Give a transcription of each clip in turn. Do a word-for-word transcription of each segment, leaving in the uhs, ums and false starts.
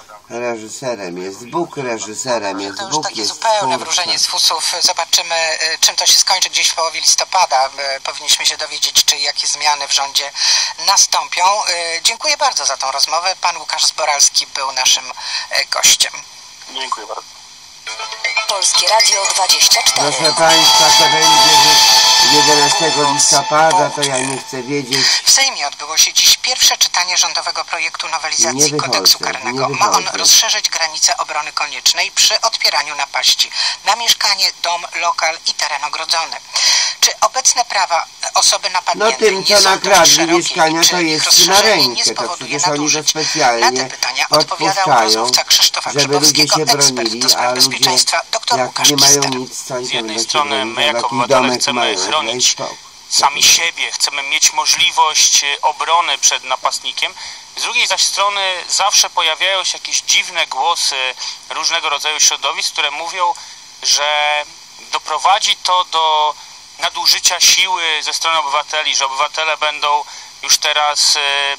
reżyserem jest Bóg, reżyserem jest To już Bóg, takie jest zupełne twórca. wróżenie z fusów. Zobaczymy, czym to się skończy gdzieś w połowie listopada. Powinniśmy się dowiedzieć, czy jakie zmiany w rządzie nastąpią. Dziękuję bardzo za tą rozmowę. Pan Łukasz Zboralski był naszym gościem. Dziękuję bardzo. Polskie Radio dwadzieścia cztery. Proszę Państwa, to będzie jedenastego listopada, to ja nie chcę wiedzieć. W Sejmie odbyło się dziś pierwsze czytanie rządowego projektu nowelizacji Nie wychodzę, kodeksu nie karnego. Ma on wychodzę. rozszerzyć granice obrony koniecznej przy odpieraniu napaści na mieszkanie, dom, lokal i teren ogrodzony. Czy obecne prawa osoby No napadniętej tym, nie co są dość nakradli szerokie mieszkania, i czy to ich jest na rozszerzenie nie rękę, to spowoduje przecież oni to nadużyć? Na te specjalnie pytania odpowiadał podpuszczają, rozmówca Krzysztofa żeby ludzie Grzybowskiego, się ekspert bronili, do a spraw ludzie, bezpieczeństwa, dr jak Łukasz nie mają Kister. nic, to oni Z jednej będą się strony bronić, my a jako taki obywatele domek chcemy mają, chronić daj spokój. sami siebie, chcemy mieć możliwość obrony przed napastnikiem. Z drugiej zaś strony zawsze pojawiają się jakieś dziwne głosy różnego rodzaju środowisk, które mówią, że doprowadzi to do nadużycia siły ze strony obywateli, że obywatele będą już teraz y,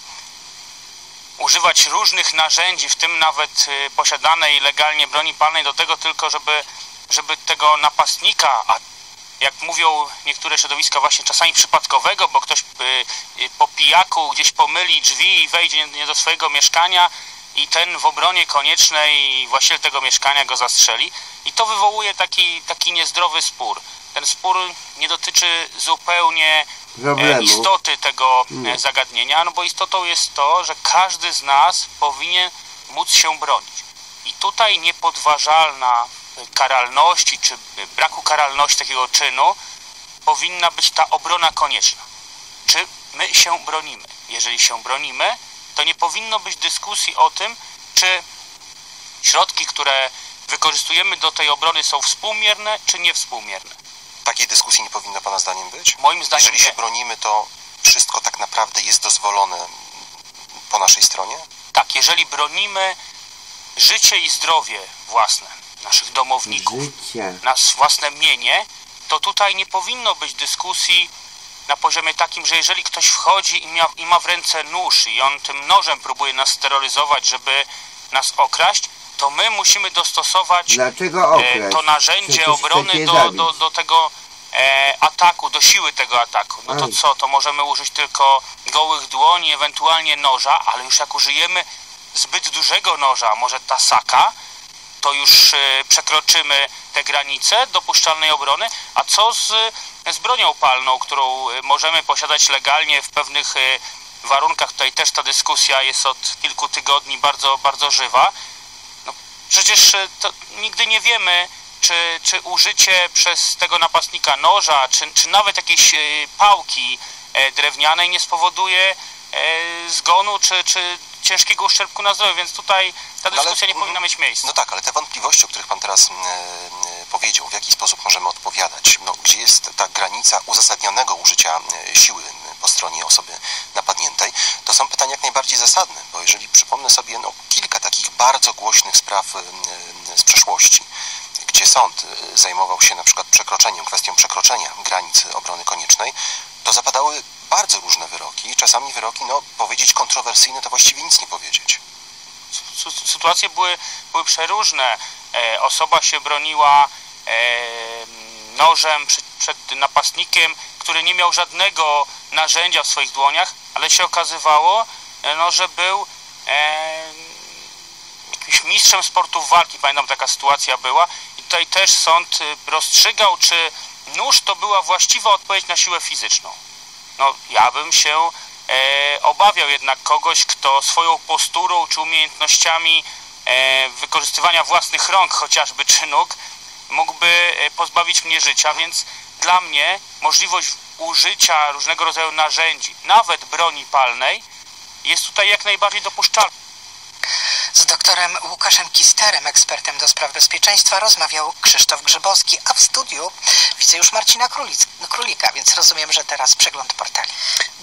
używać różnych narzędzi, w tym nawet y, posiadanej legalnie broni palnej do tego tylko, żeby, żeby tego napastnika, a jak mówią niektóre środowiska, właśnie czasami przypadkowego, bo ktoś y, y, po pijaku gdzieś pomyli drzwi i wejdzie nie do swojego mieszkania i ten w obronie koniecznej właściciel tego mieszkania go zastrzeli. I to wywołuje taki, taki niezdrowy spór. Ten spór nie dotyczy zupełnie e, istoty tego e, zagadnienia, no bo istotą jest to, że każdy z nas powinien móc się bronić. I tutaj niepodważalna karalności, czy braku karalności takiego czynu powinna być ta obrona konieczna. Czy my się bronimy? Jeżeli się bronimy, to nie powinno być dyskusji o tym, czy środki, które wykorzystujemy do tej obrony, są współmierne, czy niewspółmierne. Takiej dyskusji nie powinno Pana zdaniem być? Moim zdaniem Jeżeli się nie. bronimy, to wszystko tak naprawdę jest dozwolone po naszej stronie? Tak, jeżeli bronimy życie i zdrowie własne, naszych domowników, Życie. nas własne mienie, to tutaj nie powinno być dyskusji na poziomie takim, że jeżeli ktoś wchodzi i ma, i ma w ręce nóż i on tym nożem próbuje nas steroryzować, żeby nas okraść, to my musimy dostosować Dlaczego e, okraść? to narzędzie Przecież obrony chcecie do, zabić. do, do tego e, ataku, do siły tego ataku. No to Aj. co, to możemy użyć tylko gołych dłoni, ewentualnie noża, ale już jak użyjemy zbyt dużego noża, może tasaka, to już e, przekroczymy te granice dopuszczalnej obrony. A co z, z bronią palną, którą e, możemy posiadać legalnie w pewnych e, warunkach? Tutaj też ta dyskusja jest od kilku tygodni bardzo, bardzo żywa. No, przecież e, to nigdy nie wiemy, czy, czy użycie przez tego napastnika noża, czy, czy nawet jakiejś e, pałki e, drewnianej nie spowoduje e, zgonu, czy, czy ciężkiego uszczerbku na zdrowiu, więc tutaj ta No ale- dyskusja nie powinna mieć miejsca. No tak, ale te wątpliwości, o których Pan teraz e, e, powiedział, w jaki sposób możemy odpowiadać, no, gdzie jest ta granica uzasadnionego użycia e, siły e, po stronie osoby napadniętej, to są pytania jak najbardziej zasadne, bo jeżeli przypomnę sobie no, kilka takich bardzo głośnych spraw e, e, z przeszłości, gdzie sąd e, zajmował się na przykład przekroczeniem, kwestią przekroczenia granicy obrony koniecznej, to zapadały bardzo różne wyroki, czasami wyroki, no powiedzieć kontrowersyjne, to właściwie nic nie powiedzieć. Sy- Sytuacje były, były przeróżne. E, osoba się broniła e, nożem przed, przed napastnikiem, który nie miał żadnego narzędzia w swoich dłoniach, ale się okazywało, e, no, że był e, jakimś mistrzem sportów walki. Pamiętam, taka sytuacja była. I tutaj też sąd e, rozstrzygał, czy nóż to była właściwa odpowiedź na siłę fizyczną. No, ja bym się e, obawiał jednak kogoś, kto swoją posturą czy umiejętnościami e, wykorzystywania własnych rąk chociażby czy nóg mógłby e, pozbawić mnie życia, więc dla mnie możliwość użycia różnego rodzaju narzędzi, nawet broni palnej, jest tutaj jak najbardziej dopuszczalna. Z doktorem Łukaszem Kisterem, ekspertem do spraw bezpieczeństwa, rozmawiał Krzysztof Grzybowski, a w studiu widzę już Marcina Królic- Królika, więc rozumiem, że teraz przegląd portali.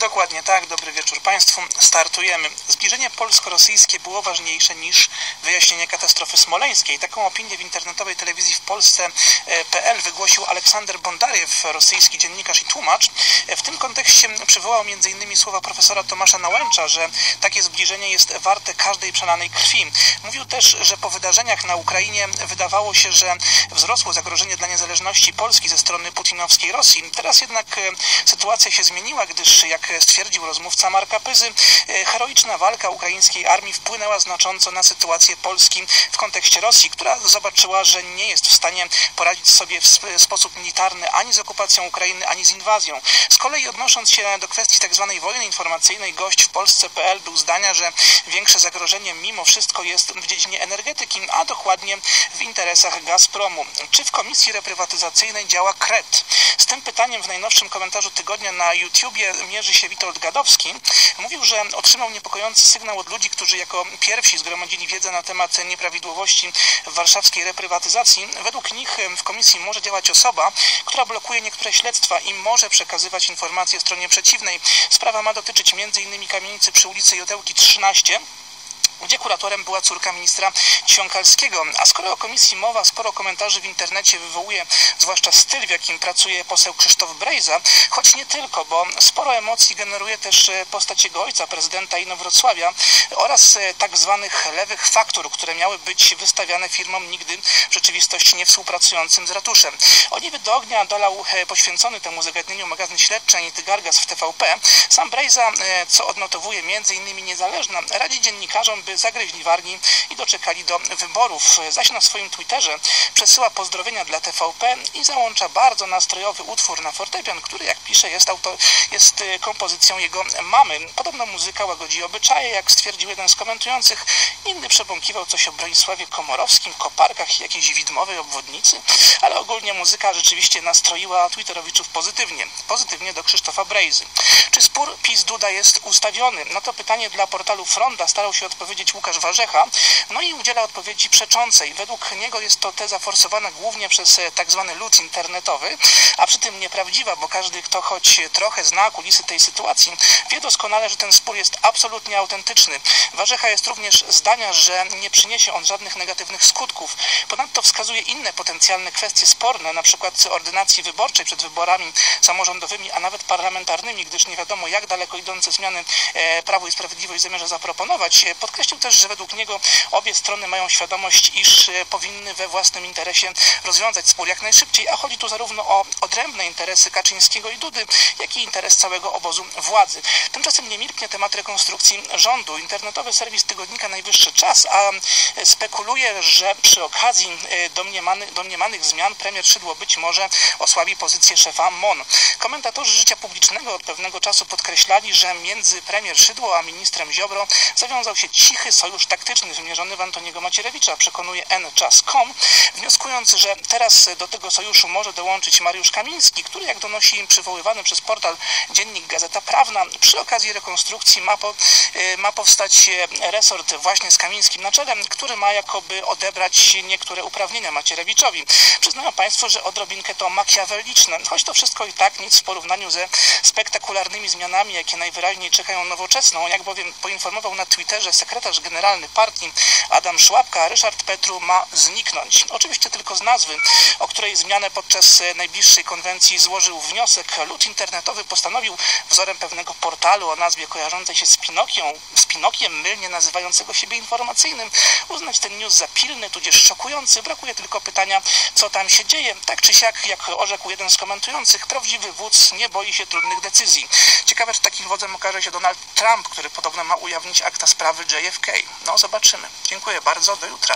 Dokładnie tak, dobry wieczór Państwu. Startujemy. Zbliżenie polsko-rosyjskie było ważniejsze niż wyjaśnienie katastrofy smoleńskiej. Taką opinię w internetowej telewizji w Polsce kropka pe el wygłosił Aleksander Bondariew, rosyjski dziennikarz i tłumacz. W tym kontekście przywołał między innymi słowa profesora Tomasza Nałęcza, że takie zbliżenie jest warte każdej przelanej krwi. Mówił też, że po wydarzeniach na Ukrainie wydawało się, że wzrosło zagrożenie dla niezależności Polski ze strony putinowskiej Rosji. Teraz jednak sytuacja się zmieniła, gdyż, jak stwierdził rozmówca Marka Pyzy, heroiczna walka ukraińskiej armii wpłynęła znacząco na sytuację Polski w kontekście Rosji, która zobaczyła, że nie jest w stanie poradzić sobie w sposób militarny ani z okupacją Ukrainy, ani z inwazją. Z kolei odnosząc się do kwestii tzw. wojny informacyjnej, gość w Polsce kropka pe el był zdania, że większe zagrożenie mimo wszystko jest w dziedzinie energetyki, a dokładnie w interesach Gazpromu. Czy w Komisji Reprywatyzacyjnej działa kret? Z tym pytaniem w najnowszym komentarzu tygodnia na YouTubie mierzy się Witold Gadowski. Mówił, że otrzymał niepokojący sygnał od ludzi, którzy jako pierwsi zgromadzili wiedzę na temat nieprawidłowości w warszawskiej reprywatyzacji. Według nich w komisji może działać osoba, która blokuje niektóre śledztwa i może przekazywać informacje stronie przeciwnej. Sprawa ma dotyczyć między innymi kamienicy przy ulicy Jotełki trzynaście, gdzie kuratorem była córka ministra Ciąkalskiego. A skoro o komisji mowa, sporo komentarzy w internecie wywołuje zwłaszcza styl, w jakim pracuje poseł Krzysztof Brejza, choć nie tylko, bo sporo emocji generuje też postać jego ojca, prezydenta Inowrocławia, oraz tak zwanych lewych faktur, które miały być wystawiane firmom nigdy w rzeczywistości nie współpracującym z ratuszem. Oliwy do ognia dolał poświęcony temu zagadnieniu magazyn śledczy Anity Gargas w te ve pe. Sam Brejza, co odnotowuje między innymi Niezależna, radzi dziennikarzom, by zagryźli wargi i doczekali do wyborów. Zaś na swoim Twitterze przesyła pozdrowienia dla te ve pe i załącza bardzo nastrojowy utwór na fortepian, który, jak pisze, jest, auto, jest kompozycją jego mamy. Podobno muzyka łagodzi obyczaje, jak stwierdził jeden z komentujących. Inny przebąkiwał coś o Bronisławie Komorowskim, koparkach i jakiejś widmowej obwodnicy, ale ogólnie muzyka rzeczywiście nastroiła twitterowiczów pozytywnie. Pozytywnie do Krzysztofa Brejzy. Czy spór PiS-Duda jest ustawiony? Na to pytanie dla portalu Fronda starał się odpowiedzieć Łukasz Warzecha, no i udziela odpowiedzi przeczącej. Według niego jest to teza forsowana głównie przez tak zwany lud internetowy, a przy tym nieprawdziwa, bo każdy, kto choć trochę zna kulisy tej sytuacji, wie doskonale, że ten spór jest absolutnie autentyczny. Warzecha jest również zdania, że nie przyniesie on żadnych negatywnych skutków. Ponadto wskazuje inne potencjalne kwestie sporne, na przykład ordynacji wyborczej przed wyborami samorządowymi, a nawet parlamentarnymi, gdyż nie wiadomo, jak daleko idące zmiany Prawo i Sprawiedliwość zamierza zaproponować. Podkreślił też, że według niego obie strony mają świadomość, iż powinny we własnym interesie rozwiązać spór jak najszybciej, a chodzi tu zarówno o odrębne interesy Kaczyńskiego i Dudy, jak i interes całego obozu władzy. Tymczasem nie milknie temat rekonstrukcji rządu. Internetowy serwis tygodnika Najwyższy Czas a spekuluje, że przy okazji domniemany, domniemanych zmian premier Szydło być może osłabi pozycję szefa M O N. Komentatorzy życia publicznego od pewnego czasu podkreślali, że między premier Szydło a ministrem Ziobro zawiązał się cichy sojusz taktyczny wymierzony w Antoniego Macierewicza, przekonuje en czas kropka com, wnioskując, że teraz do tego sojuszu może dołączyć Mariusz Kamiński, który, jak donosi przywoływany przez portal Dziennik Gazeta Prawna, przy okazji rekonstrukcji ma, po, ma powstać resort właśnie z Kamińskim na czele, który ma jakoby odebrać niektóre uprawnienia Macierewiczowi. Przyznają Państwo, że odrobinkę to makiaweliczne, choć to wszystko i tak nic w porównaniu ze spektakularnymi zmianami, jakie najwyraźniej czekają Nowoczesną. Jak bowiem poinformował na Twitterze sekretarz generalny partii Adam Szłapka, Ryszard Petru ma zniknąć. Oczywiście tylko z nazwy, o której zmianę podczas najbliższej konwencji złożył wniosek. Lud internetowy postanowił wzorem pewnego portalu o nazwie kojarzącej się z Pinokią, z Pinokiem, mylnie nazywającego siebie informacyjnym, uznać ten news za pilny, tudzież szokujący. Brakuje tylko pytania, co tam się dzieje. Tak czy siak, jak orzekł jeden z komentujących, prawdziwy wódz nie boi się trudnych decyzji. Ciekawe, czy takim wodzem okaże się Donald Trump, który podobno ma ujawnić akta sprawy J F K. No, zobaczymy. Dziękuję bardzo, do jutra.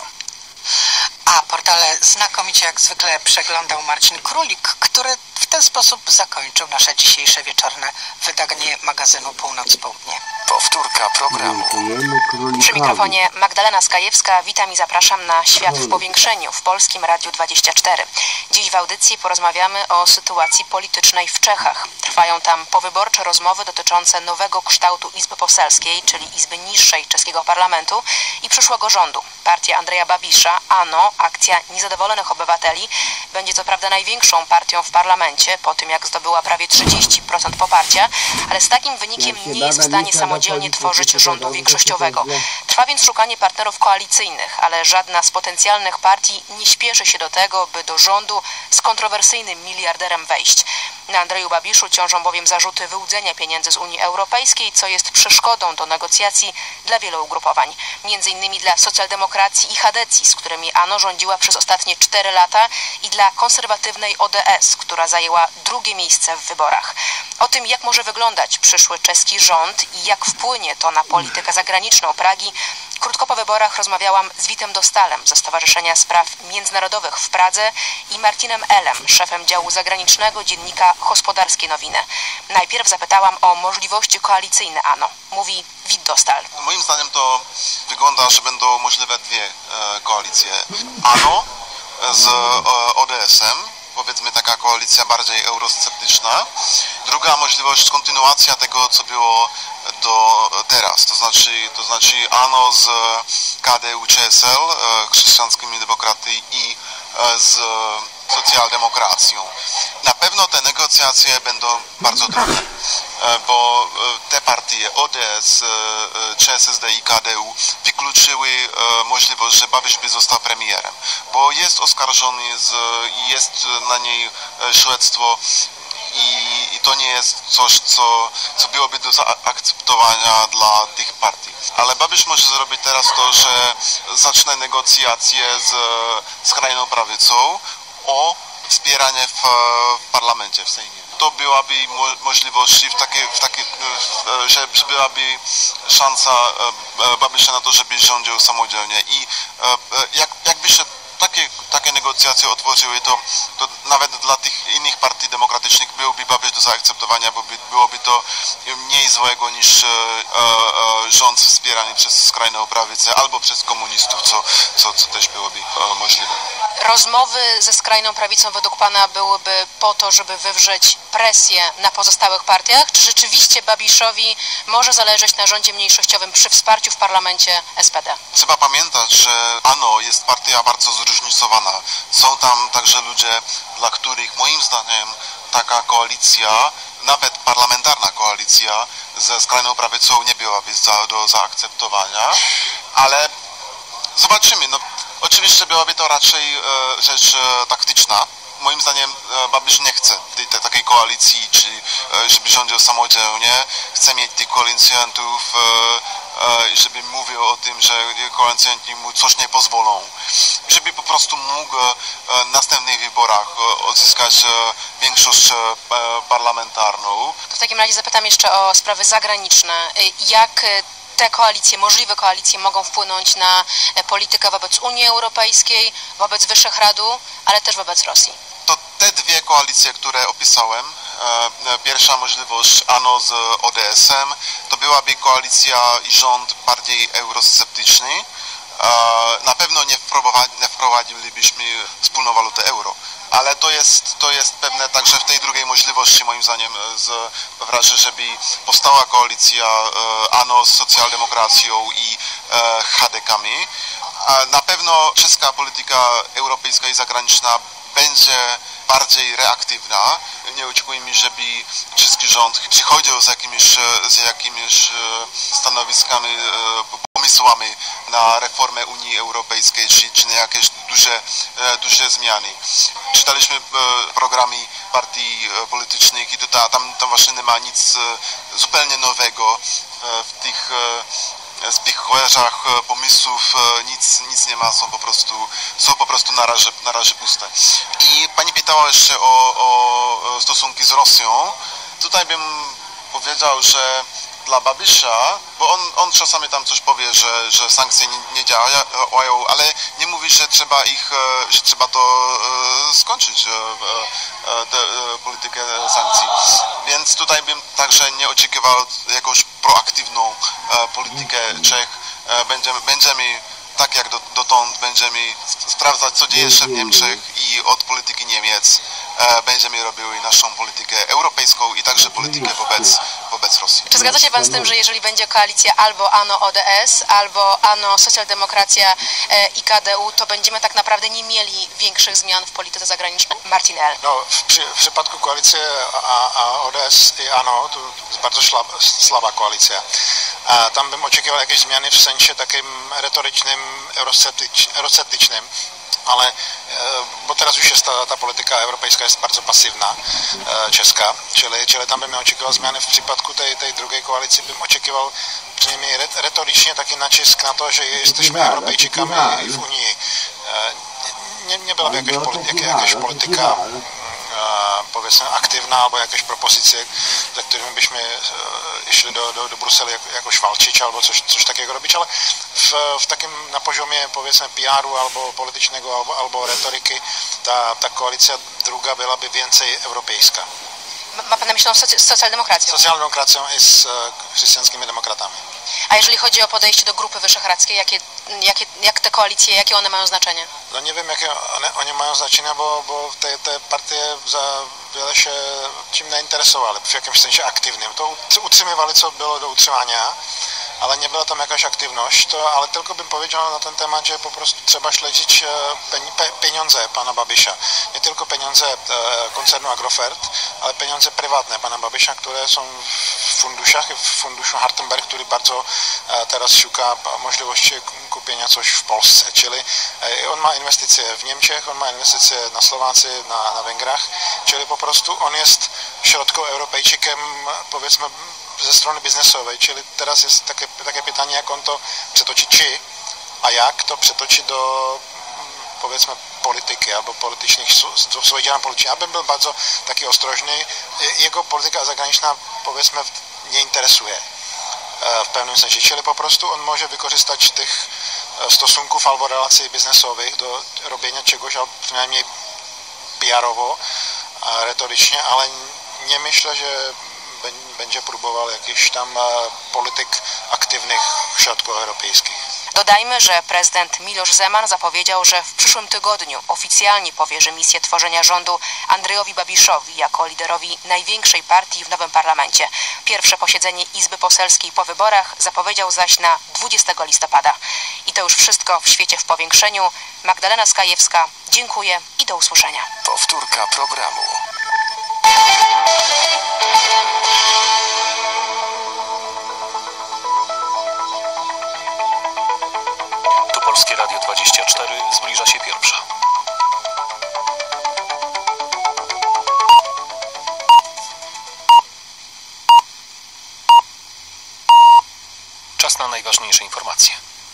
A portale znakomicie jak zwykle przeglądał Marcin Królik, który w ten sposób zakończył nasze dzisiejsze wieczorne wydanie magazynu Północ Południe. Powtórka programu. Dziękujemy Przy królikowi. mikrofonie Magdalena Skajewska. Witam i zapraszam na Świat w powiększeniu w Polskim Radiu dwadzieścia cztery. Dziś w audycji porozmawiamy o sytuacji politycznej w Czechach. Trwają tam powyborcze rozmowy dotyczące nowego kształtu Izby Poselskiej, czyli Izby Niższej czeskiego parlamentu i przyszłego rządu. Partia Andreja Babisza, ANO, akcja niezadowolonych obywateli, będzie co prawda największą partią w parlamencie, po tym jak zdobyła prawie trzydzieści procent poparcia, ale z takim wynikiem nie jest w stanie samodzielnie tworzyć rządu większościowego. Trwa więc szukanie partnerów koalicyjnych, ale żadna z potencjalnych partii nie śpieszy się do tego, by do rządu z kontrowersyjnym miliarderem wejść. Na Andreju Babiszu ciążą bowiem zarzuty wyłudzenia pieniędzy z Unii Europejskiej, co jest przeszkodą do negocjacji dla wielu ugrupowań. Między innymi dla socjaldemokracji i Chadecji, z którymi ANO rządziła przez ostatnie cztery lata, i dla konserwatywnej O D S, która zajęła drugie miejsce w wyborach. O tym, jak może wyglądać przyszły czeski rząd i jak wpłynie to na politykę zagraniczną Pragi, krótko po wyborach rozmawiałam z Witem Dostalem ze Stowarzyszenia Spraw Międzynarodowych w Pradze i Martinem Elem, szefem działu zagranicznego dziennika Gospodarskie Nowiny. Najpierw zapytałam o możliwości koalicyjne ANO. Mówi Wit Dostal. Moim zdaniem to wygląda, że będą możliwe dwie e, koalicje. ANO z e, O D S-em, powiedzmy taka koalicja bardziej eurosceptyczna. Druga możliwość kontynuacja tego, co było do teraz, to znaczy, to znaczy ANO z K D U C S L, e, chrześcijańskimi demokraty, i e, z socjaldemokracją. Na pewno te negocjacje będą bardzo trudne, bo te partie O D S, C S S D i K D U wykluczyły możliwość, że Babiš by został premierem, bo jest oskarżony, z, jest na niej śledztwo i, i to nie jest coś, co, co byłoby do zaakceptowania dla tych partii. Ale Babiš może zrobić teraz to, że zacznie negocjacje z skrajną prawicą o wspieranie w, w parlamencie, w Sejmie. To byłaby mo możliwość, w takie, w takie, że, że byłaby szansa Babisza na to, żeby rządził samodzielnie. I jak, jakby się takie, takie negocjacje otworzyły, to, to nawet dla tych innych partii demokratycznych byłby Babiš do zaakceptowania, bo by, byłoby to mniej złego niż e, e, rząd wspierany przez skrajną prawicę albo przez komunistów, co, co, co też byłoby e, możliwe. Rozmowy ze skrajną prawicą według Pana byłyby po to, żeby wywrzeć presję na pozostałych partiach? Czy rzeczywiście Babiszowi może zależeć na rządzie mniejszościowym przy wsparciu w parlamencie S P D? Trzeba pamiętać, że ANO jest partia bardzo zróżnicowana. Są tam także ludzie, dla których moim zdaniem taka koalicja, nawet parlamentarna koalicja ze skrajną prawicą nie byłaby za, do zaakceptowania, ale zobaczymy. No, oczywiście byłaby to raczej e, rzecz e, taktyczna. Moim zdaniem e, Babiš nie chce tej, tej, takiej koalicji, czy e, żeby rządził samodzielnie. Chce mieć tych koalicjantów, e, e, żeby mówił o tym, że koalicjanci mu coś nie pozwolą. Żeby po prostu mógł e, w następnych wyborach e, odzyskać e, większość e, parlamentarną. To w takim razie zapytam jeszcze o sprawy zagraniczne. Jak te koalicje, możliwe koalicje mogą wpłynąć na politykę wobec Unii Europejskiej, wobec Wyszehradu, ale też wobec Rosji? To te dwie koalicje, które opisałem, e, pierwsza możliwość ANO z O D S-em, to byłaby koalicja i rząd bardziej eurosceptyczny. E, na pewno nie, nie wprowadzilibyśmy wspólną walutę euro. Ale to jest, to jest pewne także w tej drugiej możliwości, moim zdaniem, z, w razie, żeby powstała koalicja e, ANO z socjaldemokracją i e, H D K-ami. Na pewno czeska polityka europejska i zagraniczna będzie bardziej reaktywna. Nie oczekujmy, żeby czeski rząd przychodził z jakimiś, z jakimiś stanowiskami, pomysłami na reformę Unii Europejskiej, czy, czy na jakieś duże, duże zmiany. Czytaliśmy programy partii politycznych i to ta, tam, tam właśnie nie ma nic zupełnie nowego w tych spichlerzach pomysłów, nic, nic nie ma, są po prostu, są po prostu na razie, na razie puste. I pani pytała jeszcze o, o stosunki z Rosją. Tutaj bym powiedział, że dla Babisza, bo on, on czasami tam coś powie, że, że sankcje nie, nie działają, ale nie mówi, że trzeba ich, że trzeba to skończyć, tę politykę sankcji. Więc tutaj bym także nie oczekiwał jakiegoś proaktywną politykę Czech. Będziemy, będziemy tak jak do, dotąd, będziemy sprawdzać, co dzieje się w Niemczech i od polityki Niemiec e, będziemy robili naszą politykę europejską i także politykę wobec, wobec Rosji. Czy zgadza się Pan z tym, że jeżeli będzie koalicja albo ANO O D S, albo ANO Socjaldemokracja e, i K D U, to będziemy tak naprawdę nie mieli większych zmian w polityce zagranicznej? Martin L. No, w, przy, w przypadku koalicji a, a O D S i ANO to jest bardzo slab, słaba koalicja. A tam bym oczekiwał jakieś zmiany w sensie takim retorycznym, eurosceptycznym, ale bo teraz już jest ta, ta polityka europejska jest bardzo pasywna, czeska, czyli, czyli tam bym oczekiwał zmiany. W przypadku tej, tej drugiej koalicji bym oczekiwał przynajmniej retorycznie taki nacisk na to, że jesteśmy Europejczykami w Unii. Nie, nie byłaby jakaś, polity, jakaś polityka powiedzmy aktywna albo jakieś propozycje, za którymi byśmy szli do, do, do Bruselu jak, jakoś walczyć albo coś, coś takiego robić, ale w, w takim na poziomie powiedzmy P R-u albo politycznego albo, albo retoryki ta, ta koalicja druga byłaby więcej europejska. Ma Pan na myśli soc socjaldemokracją? Socjaldemokracją i z chrześcijańskimi demokratami. A jeżeli chodzi o podejście do Grupy Wyszehradzkiej, jakie, jakie, jak te koalicje, jakie one mają znaczenie? No nie wiem, jakie one, one mają znaczenie, bo, bo te, te partie za wiele się czym nie interesowały, w jakimś sensie aktywnym. To utrzymywali, co było do utrzymania, ale nie była tam jakaś aktywność, to, ale tylko bym powiedział na ten temat, że po prostu trzeba śledzić pieniądze pana Babisza. Nie tylko pieniądze koncernu Agrofert, ale pieniądze prywatne pana Babisza, które są w funduszach, w funduszu Hartenberg, który bardzo teraz szuka możliwości kupienia coś w Polsce. Czyli on ma inwestycje w Niemczech, on ma inwestycje na Słowacji, na, na Węgrach, czyli po prostu on jest środkoeuropejczykiem, powiedzmy, ze strony biznesowej, czyli teraz jest takie, takie pytanie, jak on to przetoczy, czy, a jak to przetoczy do powiedzmy polityki albo politycznych, do swojej działań politycznych. Ja bym był bardzo taki ostrożny. Jego polityka zagraniczna powiedzmy nie interesuje w pewnym sensie, czyli po prostu on może wykorzystać tych stosunków albo relacji biznesowych do robienia czegoś, albo przynajmniej P R-owo, retorycznie, ale nie myślę, że będzie próbował jakichś tam polityk aktywnych środkoeuropejskich. Dodajmy, że prezydent Miloš Zeman zapowiedział, że w przyszłym tygodniu oficjalnie powierzy misję tworzenia rządu Andrejowi Babiszowi jako liderowi największej partii w nowym parlamencie. Pierwsze posiedzenie Izby Poselskiej po wyborach zapowiedział zaś na dwudziestego listopada. I to już wszystko w Świecie w Powiększeniu. Magdalena Skajewska, dziękuję i do usłyszenia. Powtórka programu. Tu Polskie Radio dwadzieścia cztery, zbliża się pierwsza. Czas na najważniejsze informacje.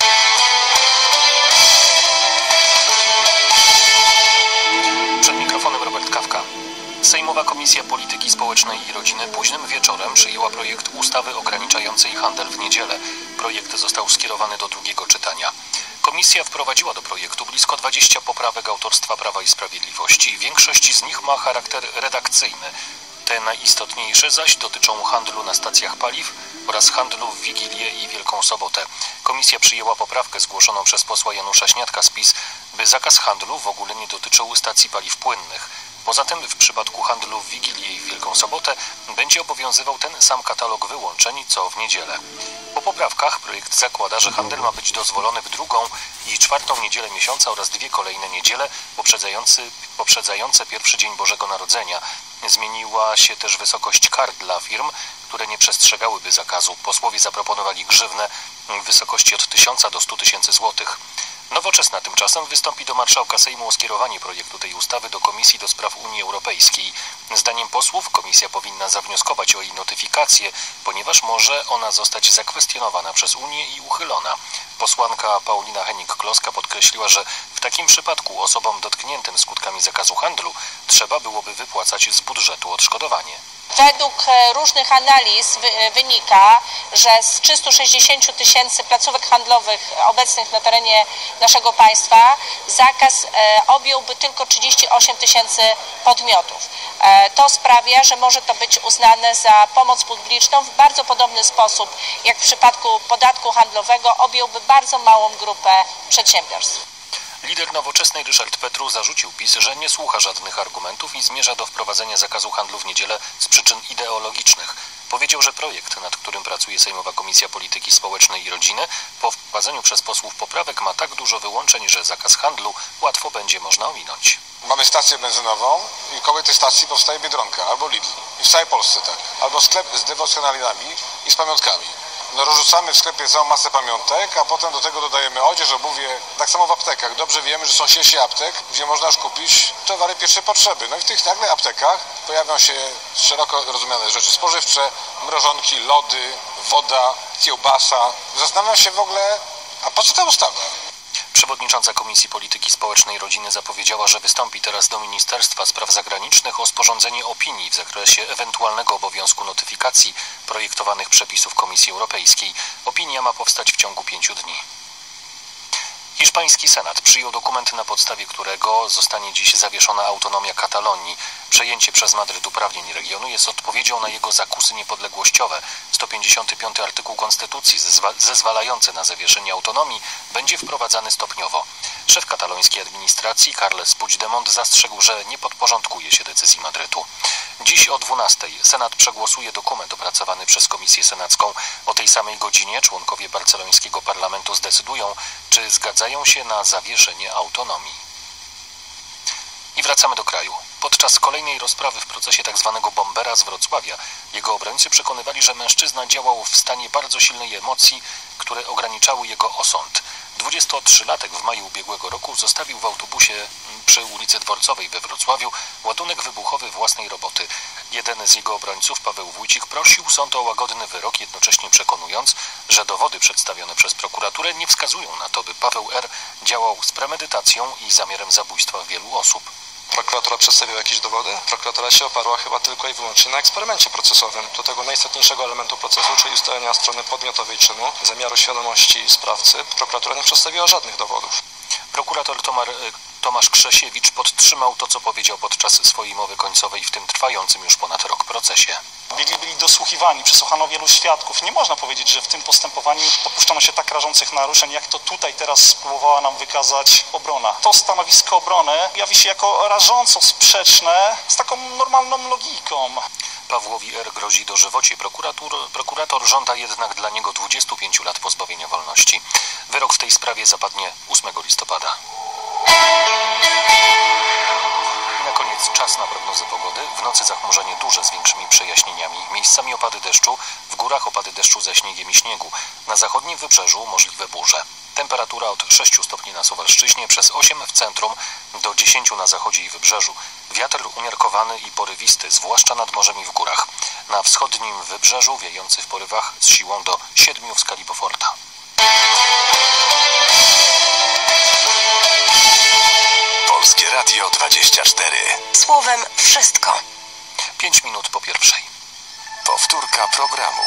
Przed mikrofonem Robert Kawka. Sejmowa Komisja Polityki Społecznej i Rodziny późnym wieczorem przyjęła projekt ustawy ograniczającej handel w niedzielę. Projekt został skierowany do drugiego czytania. Komisja wprowadziła do projektu blisko dwadzieścia poprawek autorstwa Prawa i Sprawiedliwości. Większość z nich ma charakter redakcyjny. Te najistotniejsze zaś dotyczą handlu na stacjach paliw oraz handlu w Wigilię i Wielką Sobotę. Komisja przyjęła poprawkę zgłoszoną przez posła Janusza Śniadka z PiS, by zakaz handlu w ogóle nie dotyczył stacji paliw płynnych. Poza tym w przypadku handlu w Wigilię i w Wielką Sobotę będzie obowiązywał ten sam katalog wyłączeń co w niedzielę. Po poprawkach projekt zakłada, że handel ma być dozwolony w drugą i czwartą niedzielę miesiąca oraz dwie kolejne niedziele poprzedzające, poprzedzające pierwszy dzień Bożego Narodzenia. Zmieniła się też wysokość kar dla firm, które nie przestrzegałyby zakazu. Posłowie zaproponowali grzywnę w wysokości od tysiąca do stu tysięcy złotych. Nowoczesna tymczasem wystąpi do marszałka Sejmu o skierowanie projektu tej ustawy do Komisji do Spraw Unii Europejskiej. Zdaniem posłów komisja powinna zawnioskować o jej notyfikację, ponieważ może ona zostać zakwestionowana przez Unię i uchylona. Posłanka Paulina Hennig-Kloska podkreśliła, że w takim przypadku osobom dotkniętym skutkami zakazu handlu trzeba byłoby wypłacać z budżetu odszkodowanie. Według różnych analiz wynika, że z trzystu sześćdziesięciu tysięcy placówek handlowych obecnych na terenie naszego państwa zakaz objąłby tylko trzydzieści osiem tysięcy podmiotów. To sprawia, że może to być uznane za pomoc publiczną w bardzo podobny sposób, jak w przypadku podatku handlowego objąłby bardzo małą grupę przedsiębiorstw. Lider Nowoczesnej Ryszard Petru zarzucił PiS, że nie słucha żadnych argumentów i zmierza do wprowadzenia zakazu handlu w niedzielę z przyczyn ideologicznych. Powiedział, że projekt, nad którym pracuje Sejmowa Komisja Polityki Społecznej i Rodziny, po wprowadzeniu przez posłów poprawek ma tak dużo wyłączeń, że zakaz handlu łatwo będzie można ominąć. Mamy stację benzynową i koło tej stacji powstaje Biedronka albo Lidl. I w całej Polsce tak. Albo sklep z dewocjonalinami i z pamiątkami. No, rozrzucamy w sklepie całą masę pamiątek, a potem do tego dodajemy odzież, obuwie. Tak samo w aptekach. Dobrze wiemy, że są sieci aptek, gdzie można już kupić towary pierwszej potrzeby. No i w tych nagle aptekach pojawią się szeroko rozumiane rzeczy spożywcze, mrożonki, lody, woda, kiełbasa. Zastanawiam się w ogóle, a po co ta ustawa? Przewodnicząca Komisji Polityki Społecznej i Rodziny zapowiedziała, że wystąpi teraz do Ministerstwa Spraw Zagranicznych o sporządzenie opinii w zakresie ewentualnego obowiązku notyfikacji projektowanych przepisów Komisji Europejskiej. Opinia ma powstać w ciągu pięciu dni. Hiszpański Senat przyjął dokument, na podstawie którego zostanie dziś zawieszona autonomia Katalonii. Przejęcie przez Madryt uprawnień regionu jest odpowiedzią na jego zakusy niepodległościowe. sto pięćdziesiąty piąty artykuł Konstytucji zezwalający na zawieszenie autonomii będzie wprowadzany stopniowo. Szef katalońskiej administracji Carles Puigdemont zastrzegł, że nie podporządkuje się decyzji Madrytu. Dziś o dwunastej Senat przegłosuje dokument opracowany przez Komisję Senacką. O tej samej godzinie członkowie barcelońskiego parlamentu zdecydują, czy zgadzają się na zawieszenie autonomii. I wracamy do kraju. Podczas kolejnej rozprawy w procesie tzw. bombera z Wrocławia jego obrońcy przekonywali, że mężczyzna działał w stanie bardzo silnej emocji, które ograniczały jego osąd. dwudziestotrzylatek w maju ubiegłego roku zostawił w autobusie przy ulicy Dworcowej we Wrocławiu ładunek wybuchowy własnej roboty. Jeden z jego obrońców, Paweł Wójcik, prosił sąd o łagodny wyrok, jednocześnie przekonując, że dowody przedstawione przez prokuraturę nie wskazują na to, by Paweł R. działał z premedytacją i zamiarem zabójstwa wielu osób. Prokuratura przedstawiła jakieś dowody? Prokuratura się oparła chyba tylko i wyłącznie na eksperymencie procesowym. Do tego najistotniejszego elementu procesu, czyli ustalenia strony podmiotowej czynu, zamiaru świadomości sprawcy, prokuratura nie przedstawiła żadnych dowodów. Prokurator Tomar, Tomasz Krzesiewicz podtrzymał to, co powiedział podczas swojej mowy końcowej w tym trwającym już ponad rok procesie. Biegli byli dosłuchiwani, przesłuchano wielu świadków. Nie można powiedzieć, że w tym postępowaniu dopuszczono się tak rażących naruszeń, jak to tutaj teraz spróbowała nam wykazać obrona. To stanowisko obrony jawi się jako rażąco sprzeczne z taką normalną logiką. Pawłowi R. grozi dożywocie. Prokurator, prokurator żąda jednak dla niego dwudziestu pięciu lat pozbawienia wolności. Wyrok w tej sprawie zapadnie ósmego listopada. I na koniec czas na prognozę pogody. W nocy zachmurzenie duże z większymi przejaśnieniami. Miejscami opady deszczu, w górach opady deszczu ze śniegiem i śniegu. Na zachodnim wybrzeżu możliwe burze. Temperatura od sześciu stopni na Suwalszczyźnie, przez osiem w centrum, do dziesięciu na zachodzie i wybrzeżu. Wiatr umiarkowany i porywisty, zwłaszcza nad morzem i w górach. Na wschodnim wybrzeżu wiejący w porywach z siłą do siedmiu w skali Beauforta. Polskie Radio dwadzieścia cztery. Słowem wszystko. Pięć minut po pierwszej. Powtórka programu.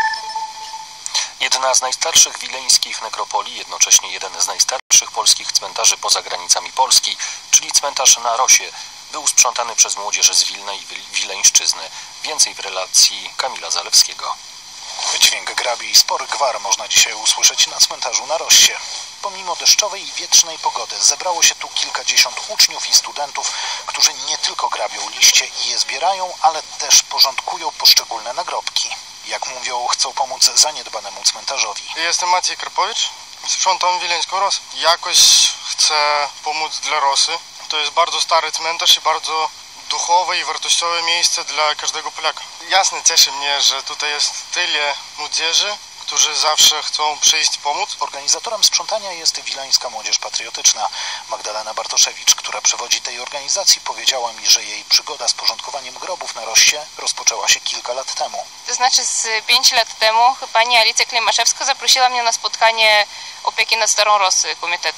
Jedna z najstarszych wileńskich nekropolii, jednocześnie jeden z najstarszych polskich cmentarzy poza granicami Polski, czyli cmentarz na Rosie, był sprzątany przez młodzież z Wilna i Wileńszczyzny. Więcej w relacji Kamila Zalewskiego. Dźwięk grabi i spory gwar można dzisiaj usłyszeć na cmentarzu na Rossie. Pomimo deszczowej i wietrznej pogody zebrało się tu kilkadziesiąt uczniów i studentów, którzy nie tylko grabią liście i je zbierają, ale też porządkują poszczególne nagrobki. Jak mówią, chcą pomóc zaniedbanemu cmentarzowi. Jestem Maciej Karpowicz, sprzątam wileńską Rosę. Jakoś chcę pomóc dla Rosy. To jest bardzo stary cmentarz i bardzo duchowe i wartościowe miejsce dla każdego Polaka. Jasne, cieszy mnie, że tutaj jest tyle młodzieży, którzy zawsze chcą przyjść pomóc. Organizatorem sprzątania jest Wileńska Młodzież Patriotyczna. Magdalena Bartoszewicz, która przewodzi tej organizacji, powiedziała mi, że jej przygoda z porządkowaniem grobów na Rossie rozpoczęła się kilka lat temu. To znaczy z pięć lat temu pani Alicja Klimaszewska zaprosiła mnie na spotkanie opieki nad Starą Rosy Komitetu.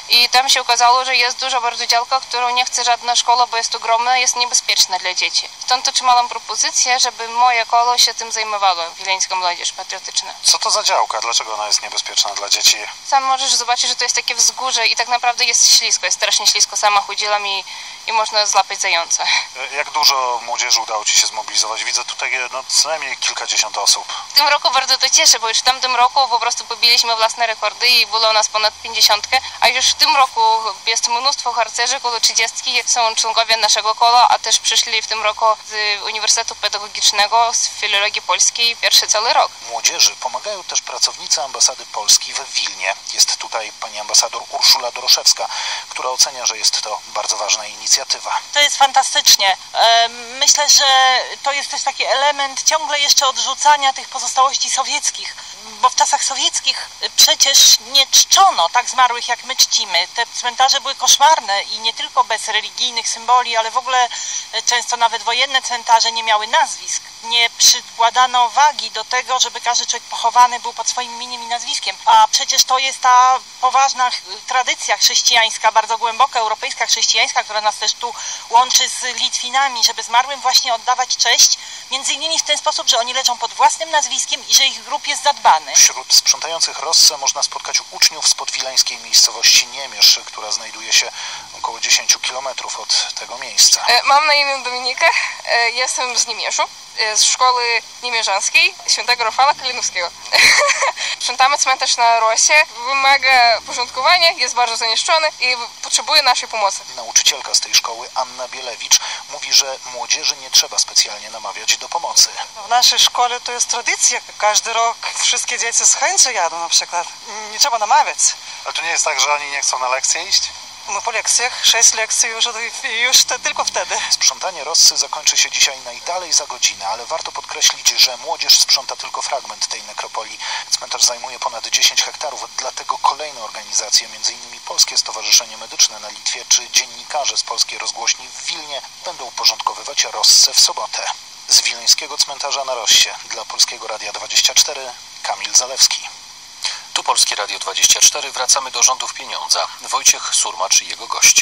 i tam się okazało, że jest dużo bardzo działka, którą nie chce żadna szkoła, bo jest ogromna, jest niebezpieczna dla dzieci. Stąd otrzymałam propozycję, żeby moje koło się tym zajmowało, Wileńska Młodzież Patriotyczna. Co to za działka? Dlaczego ona jest niebezpieczna dla dzieci? Sam możesz zobaczyć, że to jest takie wzgórze i tak naprawdę jest ślisko, jest strasznie ślisko. Sama chodziłam i, i można złapać zająca. Jak dużo młodzieży udało Ci się zmobilizować? Widzę tutaj no, co najmniej kilkadziesiąt osób. W tym roku bardzo to cieszy, bo już w tamtym roku po prostu pobiliśmy własne rekordy i było nas ponad pięćdziesiątkę, a już w tym roku jest mnóstwo harcerzy, około trzydzieści są członkowie naszego koła, a też przyszli w tym roku z Uniwersytetu Pedagogicznego, z Filologii Polskiej pierwszy cały rok. Młodzieży pomagają też pracownicy ambasady Polski w Wilnie. Jest tutaj pani ambasador Urszula Doroszewska, która ocenia, że jest to bardzo ważna inicjatywa. To jest fantastycznie. Myślę, że to jest też taki element ciągle jeszcze odrzucania tych pozostałości sowieckich, bo w czasach sowieckich przecież nie czczono tak zmarłych, jak my czcimy. Te cmentarze były koszmarne i nie tylko bez religijnych symboli, ale w ogóle często nawet wojenne cmentarze nie miały nazwisk. Nie przykładano wagi do tego, żeby każdy człowiek pochowany był pod swoim imieniem i nazwiskiem. A przecież to jest ta poważna tradycja chrześcijańska, bardzo głęboka, europejska chrześcijańska, która nas też tu łączy z Litwinami, żeby zmarłym właśnie oddawać cześć, między innymi w ten sposób, że oni leżą pod własnym nazwiskiem i że ich grób jest zadbany. Wśród sprzątających Rossę można spotkać uczniów z podwileńskiej miejscowości Niemierz, która znajduje się około dziesięć kilometrów od tego miejsca. Mam na imię Dominika, jestem z Niemieszu, z szkoły niemierzanskiej świętego Rafała Kalinowskiego. Sprzątamy cmentarz na Rossie, wymaga porządkowania, jest bardzo zaniszczony i potrzebuje naszej pomocy. Nauczycielka z tej szkoły, Anna Bielewicz, mówi, że młodzieży nie trzeba specjalnie namawiać do pomocy. W naszej szkole to jest tradycja. Każdy rok wszystkie dzieci z chęcią jadą na przykład. Nie trzeba namawiać. Ale to nie jest tak, że oni nie chcą na lekcje iść? My po lekcjach, sześć lekcji już, już te, tylko wtedy. Sprzątanie Rossy zakończy się dzisiaj najdalej za godzinę, ale warto podkreślić, że młodzież sprząta tylko fragment tej nekropolii. Cmentarz zajmuje ponad dziesięć hektarów, dlatego kolejne organizacje, m.in. Polskie Stowarzyszenie Medyczne na Litwie czy dziennikarze z Polskiej Rozgłośni w Wilnie będą porządkowywać Rossę w sobotę. Z wileńskiego cmentarza na Rossie dla Polskiego Radia dwadzieścia cztery Kamil Zalewski. Tu Polskie Radio dwadzieścia cztery. Wracamy do rządów pieniądza. Wojciech Surmacz i jego goście.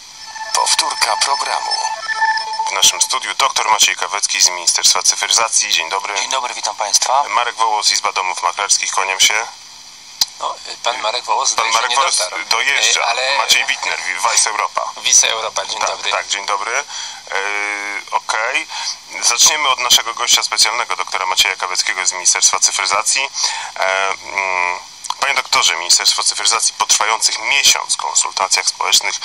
Powtórka programu. W naszym studiu dr Maciej Kawecki z Ministerstwa Cyfryzacji. Dzień dobry. Dzień dobry, witam Państwa. Marek Wołos z Izba Domów Maklerskich, kłaniam się. No, pan Marek Wołos Pan Marek nie Wołos dotarł. dojeżdża. Ale... Maciej Wittner, Vice Europa. Vice Europa, dzień tak, dobry. Tak, dzień dobry. Yy, Okej. Okay. Zaczniemy od naszego gościa specjalnego, doktora Macieja Kaweckiego z Ministerstwa Cyfryzacji. Yy, yy. Panie doktorze, Ministerstwo Cyfryzacji po trwających miesiąc konsultacjach społecznych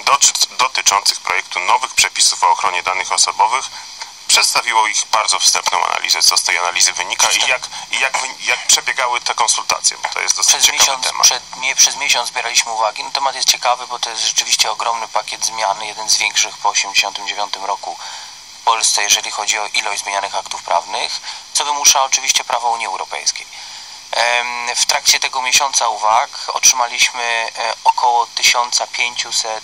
dotyczących projektu nowych przepisów o ochronie danych osobowych przedstawiło ich bardzo wstępną analizę, co z tej analizy wynika i jak, i jak, jak przebiegały te konsultacje, bo to jest dosyć przez ciekawy miesiąc, temat. Przed, nie, przez miesiąc zbieraliśmy uwagi. No, temat jest ciekawy, bo to jest rzeczywiście ogromny pakiet zmian, jeden z większych po tysiąc dziewięćset osiemdziesiątym dziewiątym roku w Polsce, jeżeli chodzi o ilość zmienianych aktów prawnych, co wymusza oczywiście prawo Unii Europejskiej. W trakcie tego miesiąca uwag otrzymaliśmy około tysiąc pięćset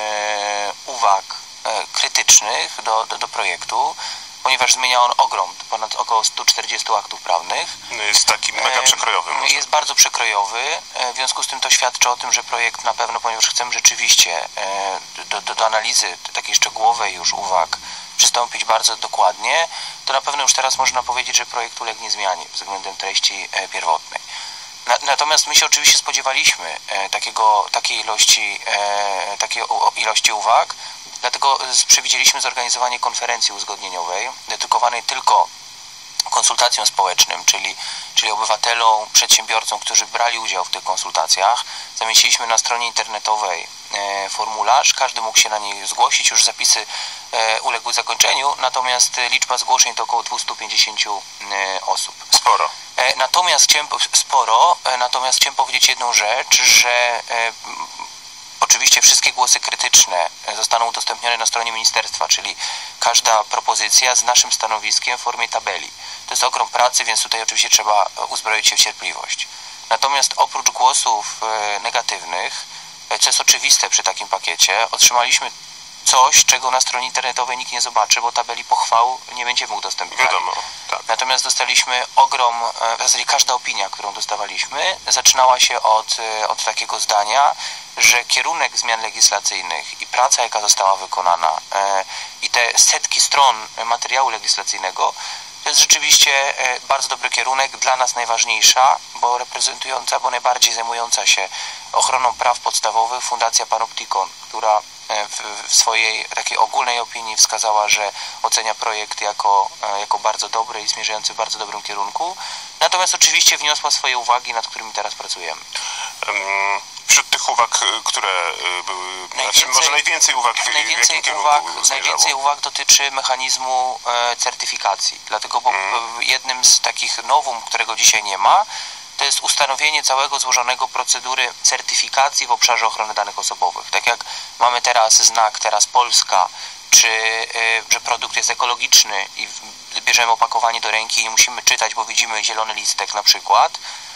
uwag krytycznych do, do, do projektu, ponieważ zmienia on ogrom, ponad około stu czterdziestu aktów prawnych. Jest taki mega przekrojowy. Może. Jest bardzo przekrojowy, w związku z tym to świadczy o tym, że projekt na pewno, ponieważ chcemy rzeczywiście do, do, do analizy takiej szczegółowej już uwag przystąpić bardzo dokładnie, to na pewno już teraz można powiedzieć, że projekt ulegnie zmianie względem treści pierwotnej. Natomiast my się oczywiście spodziewaliśmy takiego, takiej ilości, takiej ilości uwag, dlatego przewidzieliśmy zorganizowanie konferencji uzgodnieniowej dedykowanej tylko konsultacjom społecznym, czyli, czyli obywatelom, przedsiębiorcom, którzy brali udział w tych konsultacjach. Zamieściliśmy na stronie internetowej e, formularz, każdy mógł się na niej zgłosić, już zapisy e, uległy zakończeniu, natomiast liczba zgłoszeń to około dwieście pięćdziesiąt e, osób. Sporo. E, natomiast chciałem, sporo, e, natomiast chciałem powiedzieć jedną rzecz, że e, oczywiście wszystkie głosy krytyczne zostaną udostępnione na stronie ministerstwa, czyli każda propozycja z naszym stanowiskiem w formie tabeli. To jest ogrom pracy, więc tutaj oczywiście trzeba uzbroić się w cierpliwość. Natomiast oprócz głosów negatywnych, co jest oczywiste przy takim pakiecie, otrzymaliśmy coś, czego na stronie internetowej nikt nie zobaczy, bo tabeli pochwał nie będziemy udostępniali. Wiadomo, tak. Natomiast dostaliśmy ogrom, w zasadzie każda opinia, którą dostawaliśmy, zaczynała się od, od takiego zdania, że kierunek zmian legislacyjnych i praca, jaka została wykonana i te setki stron materiału legislacyjnego, to jest rzeczywiście bardzo dobry kierunek, dla nas najważniejsza, bo reprezentująca, bo najbardziej zajmująca się ochroną praw podstawowych Fundacja Panoptykon, która w, w swojej takiej ogólnej opinii wskazała, że ocenia projekt jako, jako bardzo dobry i zmierzający w bardzo dobrym kierunku. Natomiast oczywiście wniosła swoje uwagi, nad którymi teraz pracujemy. Um, wśród tych uwag, które były, znaczy może najwięcej uwag w, najwięcej w jakim uwag, kierunku najwięcej uwag dotyczy mechanizmu e, certyfikacji, dlatego bo hmm. jednym z takich nowum, którego dzisiaj nie ma, to jest ustanowienie całego złożonego procedury certyfikacji w obszarze ochrony danych osobowych. Tak jak mamy teraz znak, teraz Polska, czy y, że produkt jest ekologiczny i bierzemy opakowanie do ręki i nie musimy czytać, bo widzimy zielony listek na przykład.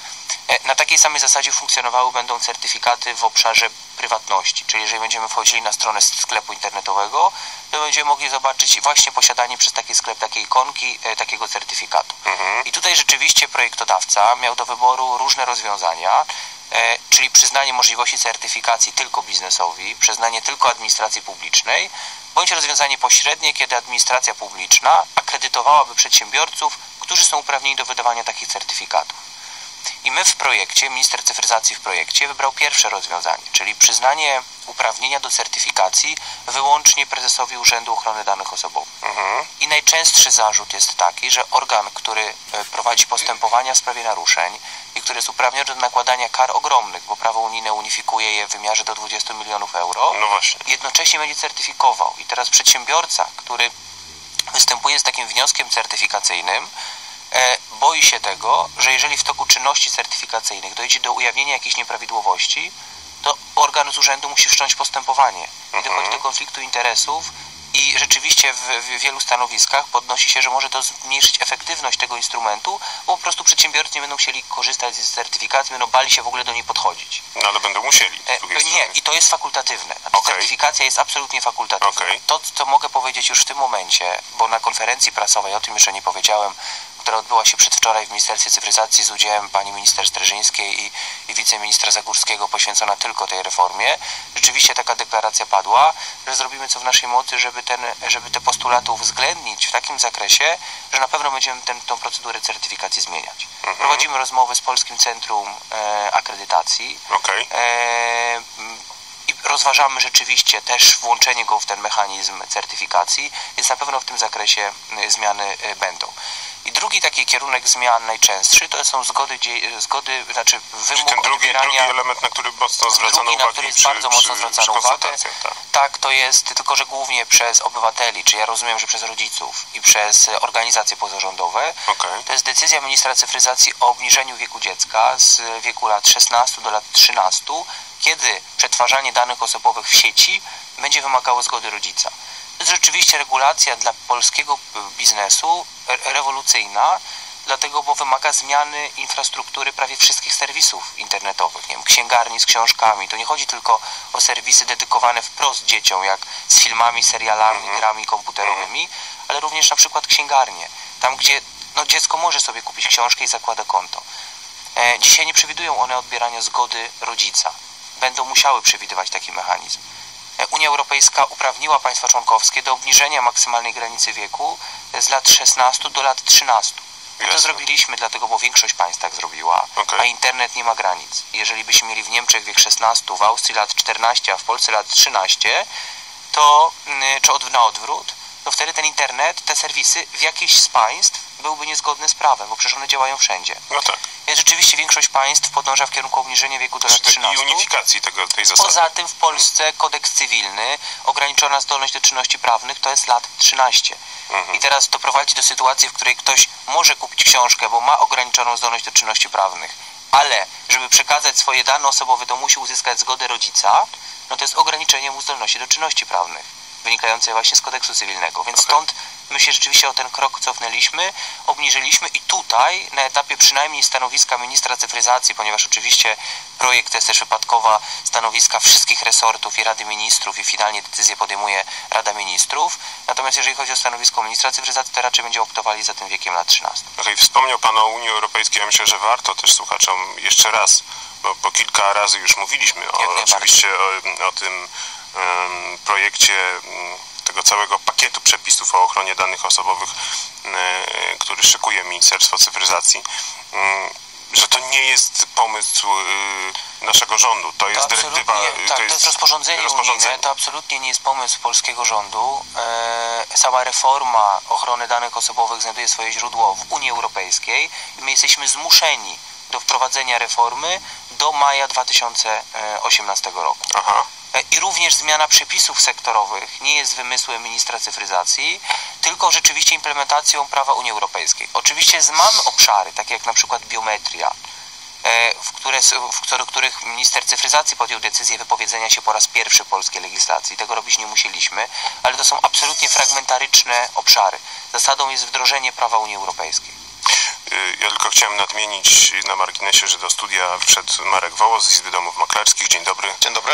Na takiej samej zasadzie funkcjonowały będą certyfikaty w obszarze prywatności, czyli jeżeli będziemy wchodzili na stronę sklepu internetowego, to będziemy mogli zobaczyć właśnie posiadanie przez taki sklep takiej ikonki, e, takiego certyfikatu. Mhm. I tutaj rzeczywiście projektodawca miał do wyboru różne rozwiązania, e, czyli przyznanie możliwości certyfikacji tylko biznesowi, przyznanie tylko administracji publicznej, bądź rozwiązanie pośrednie, kiedy administracja publiczna akredytowałaby przedsiębiorców, którzy są uprawnieni do wydawania takich certyfikatów. I my w projekcie, minister cyfryzacji w projekcie wybrał pierwsze rozwiązanie, czyli przyznanie uprawnienia do certyfikacji wyłącznie prezesowi Urzędu Ochrony Danych Osobowych. Mhm. I najczęstszy zarzut jest taki, że organ, który prowadzi postępowania w sprawie naruszeń i który jest uprawniony do nakładania kar ogromnych, bo prawo unijne unifikuje je w wymiarze do dwudziestu milionów euro, no właśnie, jednocześnie będzie certyfikował. I teraz przedsiębiorca, który występuje z takim wnioskiem certyfikacyjnym, E, boi się tego, że jeżeli w toku czynności certyfikacyjnych dojdzie do ujawnienia jakichś nieprawidłowości, to organ z urzędu musi wszcząć postępowanie. I dochodzi do konfliktu interesów i rzeczywiście w, w wielu stanowiskach podnosi się, że może to zmniejszyć efektywność tego instrumentu, bo po prostu przedsiębiorcy nie będą chcieli korzystać z certyfikacji, będą bali się w ogóle do niej podchodzić. No ale będą musieli. E, nie, i to jest fakultatywne. Znaczy, okay. Certyfikacja jest absolutnie fakultatywna. Okay. To, co mogę powiedzieć już w tym momencie, bo na konferencji prasowej, o tym jeszcze nie powiedziałem, która odbyła się przedwczoraj w Ministerstwie Cyfryzacji z udziałem pani minister Streżyńskiej i, i wiceministra Zagórskiego, poświęcona tylko tej reformie. Rzeczywiście taka deklaracja padła, że zrobimy co w naszej mocy, żeby, ten, żeby te postulaty uwzględnić w takim zakresie, że na pewno będziemy ten, tą procedurę certyfikacji zmieniać. Mhm. Prowadzimy rozmowy z Polskim Centrum e, Akredytacji. Okay. E, I rozważamy rzeczywiście też włączenie go w ten mechanizm certyfikacji, więc na pewno w tym zakresie zmiany będą. I drugi taki kierunek zmian najczęstszy to są zgody, zgody znaczy wymóg ten drugi, odbierania... drugi element, na który mocno zwracano drugi, uwagę. na który jest przy, bardzo mocno zwracano uwagę. Tak. tak, to jest tylko, że głównie przez obywateli, czy ja rozumiem, że przez rodziców i przez organizacje pozarządowe. Okay. To jest decyzja ministra cyfryzacji o obniżeniu wieku dziecka z wieku lat szesnastu do lat trzynastu, kiedy przetwarzanie danych osobowych w sieci będzie wymagało zgody rodzica. To jest rzeczywiście regulacja dla polskiego biznesu rewolucyjna, dlatego, bo wymaga zmiany infrastruktury prawie wszystkich serwisów internetowych, nie wiem, księgarni z książkami. To nie chodzi tylko o serwisy dedykowane wprost dzieciom, jak z filmami, serialami, grami komputerowymi, ale również na przykład księgarnie, tam gdzie no, dziecko może sobie kupić książkę i zakłada konto. E, dzisiaj nie przewidują one odbierania zgody rodzica. Będą musiały przewidywać taki mechanizm. Unia Europejska uprawniła państwa członkowskie do obniżenia maksymalnej granicy wieku z lat szesnastu do lat trzynastu. My to zrobiliśmy dlatego, bo większość państw tak zrobiła, okay. A internet nie ma granic. Jeżeli byśmy mieli w Niemczech wiek szesnastu, w Austrii lat czternaście, a w Polsce lat trzynaście, to, czy od, na odwrót, to wtedy ten internet, te serwisy w jakiejś z państw byłby niezgodny z prawem, bo przecież one działają wszędzie. No tak. Więc rzeczywiście większość państw podąża w kierunku obniżenia wieku do lat trzynastu. I unifikacji tego, tej zasady. Poza tym w Polsce kodeks cywilny, ograniczona zdolność do czynności prawnych to jest lat trzynaście. Mhm. I teraz to prowadzi do sytuacji, w której ktoś może kupić książkę, bo ma ograniczoną zdolność do czynności prawnych, ale żeby przekazać swoje dane osobowe, to musi uzyskać zgodę rodzica, no to jest ograniczenie mu zdolności do czynności prawnych. wynikającej właśnie z kodeksu cywilnego. Więc stąd my się rzeczywiście o ten krok cofnęliśmy, obniżyliśmy i tutaj na etapie przynajmniej stanowiska ministra cyfryzacji, ponieważ oczywiście projekt to jest też wypadkowa stanowiska wszystkich resortów i Rady Ministrów i finalnie decyzję podejmuje Rada Ministrów. Natomiast jeżeli chodzi o stanowisko ministra cyfryzacji, to raczej będzie optowali za tym wiekiem lat trzynastym. Okay, wspomniał Pan o Unii Europejskiej. Ja myślę, że warto też słuchaczom jeszcze raz, bo, bo kilka razy już mówiliśmy o, oczywiście o, o tym um, projekcie um, tego całego pakietu przepisów o ochronie danych osobowych, e, który szykuje Ministerstwo Cyfryzacji, e, że to nie jest pomysł e, naszego rządu, to jest to dyrektywa, tak, to jest, to jest rozporządzenie, rozporządzenie unijne, to absolutnie nie jest pomysł polskiego rządu. E, cała reforma ochrony danych osobowych znajduje swoje źródło w Unii Europejskiej i my jesteśmy zmuszeni do wprowadzenia reformy do maja dwa tysiące osiemnastego roku. Aha. I również zmiana przepisów sektorowych nie jest wymysłem ministra cyfryzacji, tylko rzeczywiście implementacją prawa Unii Europejskiej. Oczywiście mamy obszary, takie jak na przykład biometria, w, które, w których minister cyfryzacji podjął decyzję wypowiedzenia się po raz pierwszy polskiej legislacji. Tego robić nie musieliśmy, ale to są absolutnie fragmentaryczne obszary. Zasadą jest wdrożenie prawa Unii Europejskiej. Ja tylko chciałem nadmienić na marginesie, że do studia wszedł Marek Wołos z Izby Domów Maklerskich. Dzień dobry. Dzień dobry.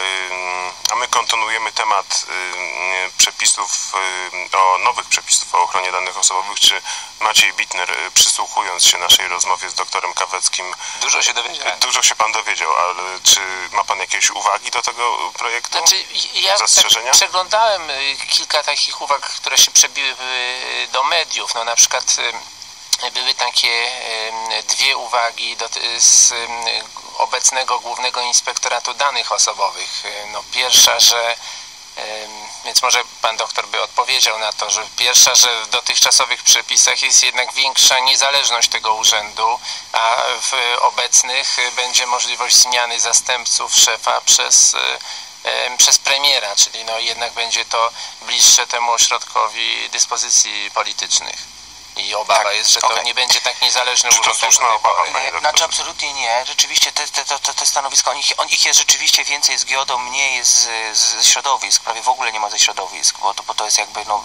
A my kontynuujemy temat przepisów, o nowych przepisów o ochronie danych osobowych. Czy Maciej Bitner, przysłuchując się naszej rozmowie z doktorem Kaweckim, dużo się dowiedział. Dużo się Pan dowiedział, ale czy ma Pan jakieś uwagi do tego projektu? Znaczy, ja zastrzeżenia? Tak przeglądałem kilka takich uwag, które się przebiły do mediów. No na przykład były takie dwie uwagi do, z obecnego Głównego Inspektoratu Danych Osobowych. No pierwsza, że więc może pan doktor by odpowiedział na to, że pierwsza, że w dotychczasowych przepisach jest jednak większa niezależność tego urzędu, a w obecnych będzie możliwość zmiany zastępców szefa przez przez premiera, czyli no jednak będzie to bliższe temu ośrodkowi dyspozycji politycznych. I obawa tak, jest, że to okay. nie będzie tak niezależny urząd. Czy to słuszna obawa, panie doktorze? Znaczy absolutnie nie. Rzeczywiście te, te, te, te stanowiska, on ich, on ich jest rzeczywiście więcej z GIODO, mniej jest z, z środowisk. Prawie w ogóle nie ma ze środowisk, bo to, bo to jest jakby no,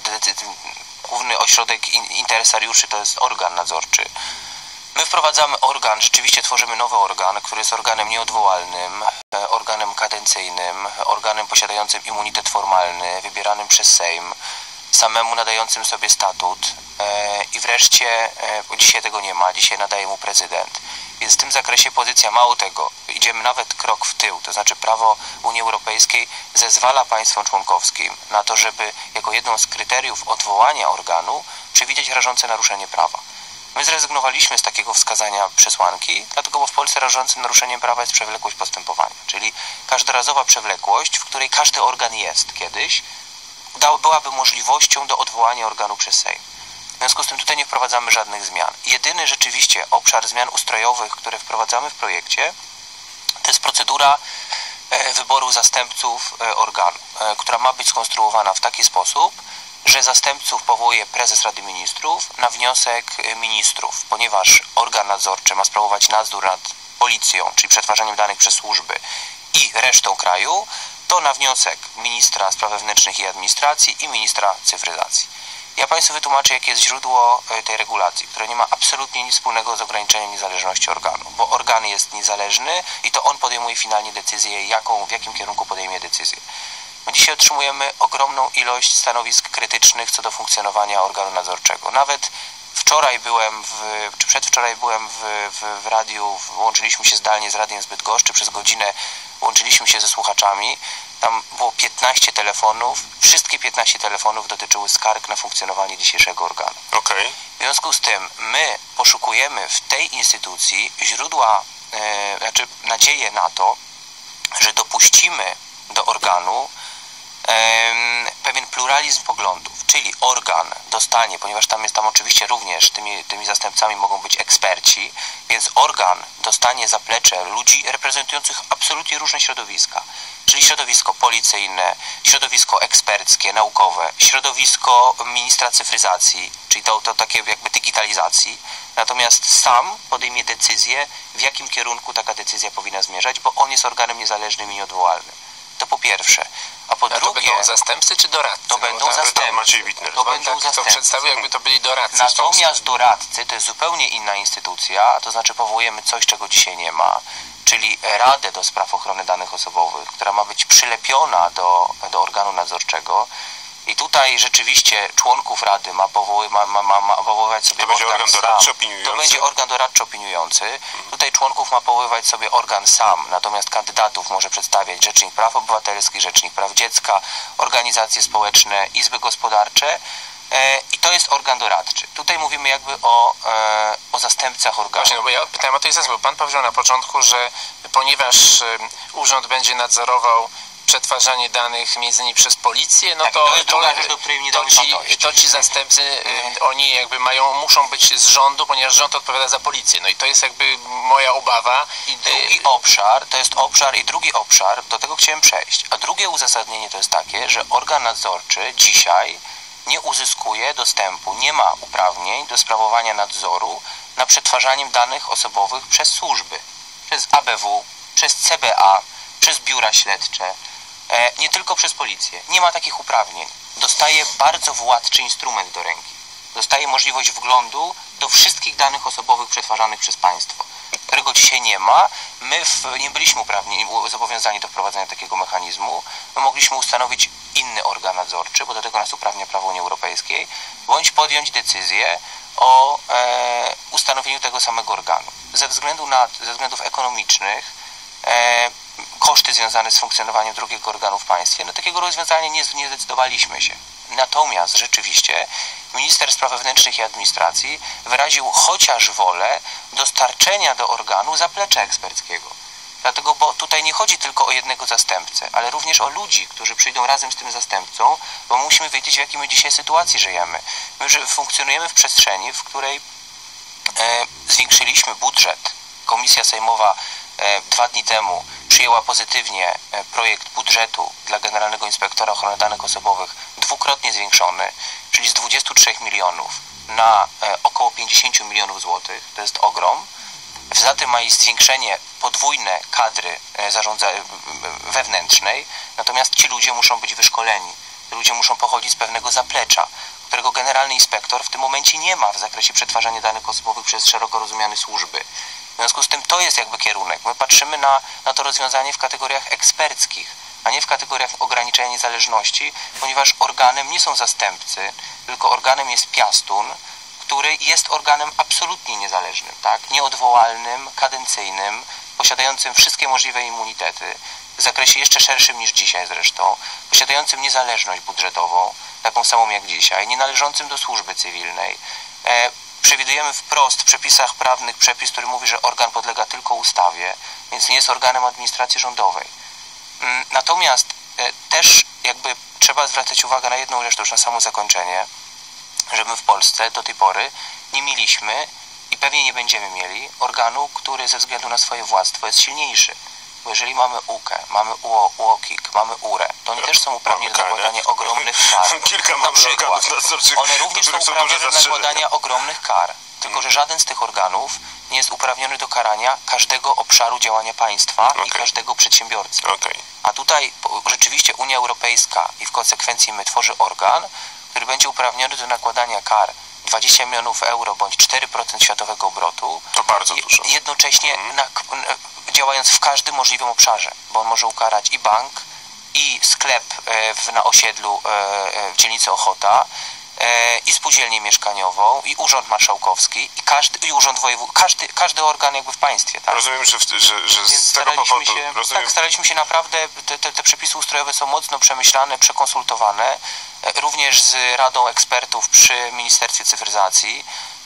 główny ośrodek interesariuszy, to jest organ nadzorczy. My wprowadzamy organ, rzeczywiście tworzymy nowy organ, który jest organem nieodwołalnym, organem kadencyjnym, organem posiadającym immunitet formalny, wybieranym przez Sejm, samemu nadającym sobie statut e, i wreszcie, e, bo dzisiaj tego nie ma, dzisiaj nadaje mu prezydent. Więc w tym zakresie pozycja, mało tego, idziemy nawet krok w tył, to znaczy prawo Unii Europejskiej zezwala państwom członkowskim na to, żeby jako jedną z kryteriów odwołania organu przewidzieć rażące naruszenie prawa. My zrezygnowaliśmy z takiego wskazania przesłanki, dlatego bo w Polsce rażącym naruszeniem prawa jest przewlekłość postępowania, czyli każdorazowa przewlekłość, w której każdy organ jest kiedyś, byłaby możliwością do odwołania organu przez Sejm. W związku z tym tutaj nie wprowadzamy żadnych zmian. Jedyny rzeczywiście obszar zmian ustrojowych, które wprowadzamy w projekcie, to jest procedura wyboru zastępców organu, która ma być skonstruowana w taki sposób, że zastępców powołuje prezes Rady Ministrów na wniosek ministrów, ponieważ organ nadzorczy ma sprawować nadzór nad policją, czyli przetwarzaniem danych przez służby i resztą kraju, to na wniosek ministra spraw wewnętrznych i administracji i ministra cyfryzacji. Ja Państwu wytłumaczę, jakie jest źródło tej regulacji, które nie ma absolutnie nic wspólnego z ograniczeniem niezależności organu, bo organ jest niezależny i to on podejmuje finalnie decyzję, jaką, w jakim kierunku podejmie decyzję. My dzisiaj otrzymujemy ogromną ilość stanowisk krytycznych co do funkcjonowania organu nadzorczego. Nawet wczoraj byłem, w, czy przedwczoraj byłem w, w, w radiu, łączyliśmy się zdalnie z Radiem z Bydgoszczy, przez godzinę łączyliśmy się ze słuchaczami, tam było piętnaście telefonów, wszystkie piętnaście telefonów dotyczyły skarg na funkcjonowanie dzisiejszego organu. Okay. W związku z tym my poszukujemy w tej instytucji źródła, e, znaczy nadzieję na to, że dopuścimy do organu pewien pluralizm poglądów, czyli organ dostanie, ponieważ tam jest tam oczywiście również tymi, tymi zastępcami mogą być eksperci, więc organ dostanie zaplecze ludzi reprezentujących absolutnie różne środowiska, czyli środowisko policyjne, środowisko eksperckie, naukowe, środowisko ministra cyfryzacji, czyli to, to takie jakby digitalizacji, natomiast sam podejmie decyzję, w jakim kierunku taka decyzja powinna zmierzać, bo on jest organem niezależnym i nieodwołalnym. To po pierwsze. A po A drugie... to będą zastępcy czy doradcy? To będą zastępcy. Maciej Wittner. To będą tak, zastępcy. to przedstawił, jakby to byli doradcy. Natomiast doradcy to jest zupełnie inna instytucja, to znaczy powołujemy coś, czego dzisiaj nie ma, czyli Radę do Spraw Ochrony Danych Osobowych, która ma być przylepiona do, do organu nadzorczego. I tutaj rzeczywiście członków Rady ma, powoły, ma, ma, ma, ma powoływać sobie to będzie organ doradczy opiniujący. To będzie organ doradczy opiniujący. Tutaj członków ma powoływać sobie organ sam, natomiast kandydatów może przedstawiać Rzecznik Praw Obywatelskich, Rzecznik Praw Dziecka, organizacje społeczne, izby gospodarcze. E, I to jest organ doradczy. Tutaj mówimy jakby o, e, o zastępcach organu. Właśnie, no bo ja pytałem o tej zespół. Pan powiedział na początku, że ponieważ e, urząd będzie nadzorował przetwarzanie danych między innymi przez policję, no tak, to, to, jest druga rzecz, do której nie to, ci, to ci zastępcy, y, oni jakby mają, muszą być z rządu, ponieważ rząd odpowiada za policję. No i to jest jakby moja obawa. I drugi obszar, to jest obszar i drugi obszar, do tego chciałem przejść. A drugie uzasadnienie to jest takie, że organ nadzorczy dzisiaj nie uzyskuje dostępu, nie ma uprawnień do sprawowania nadzoru nad przetwarzaniem danych osobowych przez służby, przez A B W, przez C B A, przez biura śledcze, e, nie tylko przez policję. Nie ma takich uprawnień. Dostaje bardzo władczy instrument do ręki. Dostaje możliwość wglądu do wszystkich danych osobowych przetwarzanych przez państwo, którego dzisiaj nie ma. My w, nie byliśmy uprawnieni, zobowiązani do wprowadzenia takiego mechanizmu. My mogliśmy ustanowić inny organ nadzorczy, bo do tego nas uprawnia prawo Unii Europejskiej, bądź podjąć decyzję o e, ustanowieniu tego samego organu. Ze względu na, ze względów ekonomicznych e, koszty związane z funkcjonowaniem drugiego organu w państwie, no takiego rozwiązania nie, nie zdecydowaliśmy się. Natomiast rzeczywiście minister spraw wewnętrznych i administracji wyraził chociaż wolę dostarczenia do organu zaplecza eksperckiego. Dlatego, bo tutaj nie chodzi tylko o jednego zastępcę, ale również o ludzi, którzy przyjdą razem z tym zastępcą, bo musimy wiedzieć, w jakiej my dzisiaj sytuacji żyjemy. My że funkcjonujemy w przestrzeni, w której e, zwiększyliśmy budżet. Komisja Sejmowa e, dwa dni temu przyjęła pozytywnie e, projekt budżetu dla Generalnego Inspektora Ochrony Danych Osobowych dwukrotnie zwiększony, czyli z dwudziestu trzech milionów na e, około pięćdziesiąt milionów złotych. To jest ogrom. Za tym ma iść zwiększenie podwójne kadry e, zarządza e, wewnętrznej, natomiast ci ludzie muszą być wyszkoleni. Ci ludzie muszą pochodzić z pewnego zaplecza, którego generalny inspektor w tym momencie nie ma w zakresie przetwarzania danych osobowych przez szeroko rozumiane służby. W związku z tym to jest jakby kierunek. My patrzymy na, na to rozwiązanie w kategoriach eksperckich, a nie w kategoriach ograniczenia niezależności, ponieważ organem nie są zastępcy, tylko organem jest piastun, który jest organem absolutnie niezależnym, tak? Nieodwołalnym, kadencyjnym, posiadającym wszystkie możliwe immunitety, w zakresie jeszcze szerszym niż dzisiaj zresztą, posiadającym niezależność budżetową, taką samą jak dzisiaj, nie należącym do służby cywilnej. E, przewidujemy wprost w przepisach prawnych przepis, który mówi, że organ podlega tylko ustawie, więc nie jest organem administracji rządowej. Mm, natomiast e, też jakby trzeba zwracać uwagę na jedną rzecz, to już na samo zakończenie, że my w Polsce do tej pory nie mieliśmy i pewnie nie będziemy mieli organu, który ze względu na swoje władztwo jest silniejszy. Bo jeżeli mamy U K E, mamy U O K I K, mamy U R E, to oni też są uprawnieni do nakładania ogromnych kar. Kilka mamy organów nadzorczych, one również są uprawnione do nakładania ogromnych kar. Tylko że żaden z tych organów nie jest uprawniony do karania każdego obszaru działania państwa okay. i każdego przedsiębiorcy. Okay. A tutaj rzeczywiście Unia Europejska i w konsekwencji my tworzy organ, który będzie uprawniony do nakładania kar dwadzieścia milionów euro bądź cztery procent światowego obrotu. To bardzo dużo. Jednocześnie mm. na, działając w każdym możliwym obszarze, bo on może ukarać i bank, i sklep w, na osiedlu w dzielnicy Ochota, i spółdzielnię mieszkaniową, i urząd marszałkowski, i każdy, i urząd wojewódzki, każdy, każdy organ jakby w państwie. Tak? Rozumiem, że, w, że, że z tego powodu... Się, rozumiem. Tak, staraliśmy się naprawdę, te, te, te przepisy ustrojowe są mocno przemyślane, przekonsultowane, również z Radą Ekspertów przy Ministerstwie Cyfryzacji.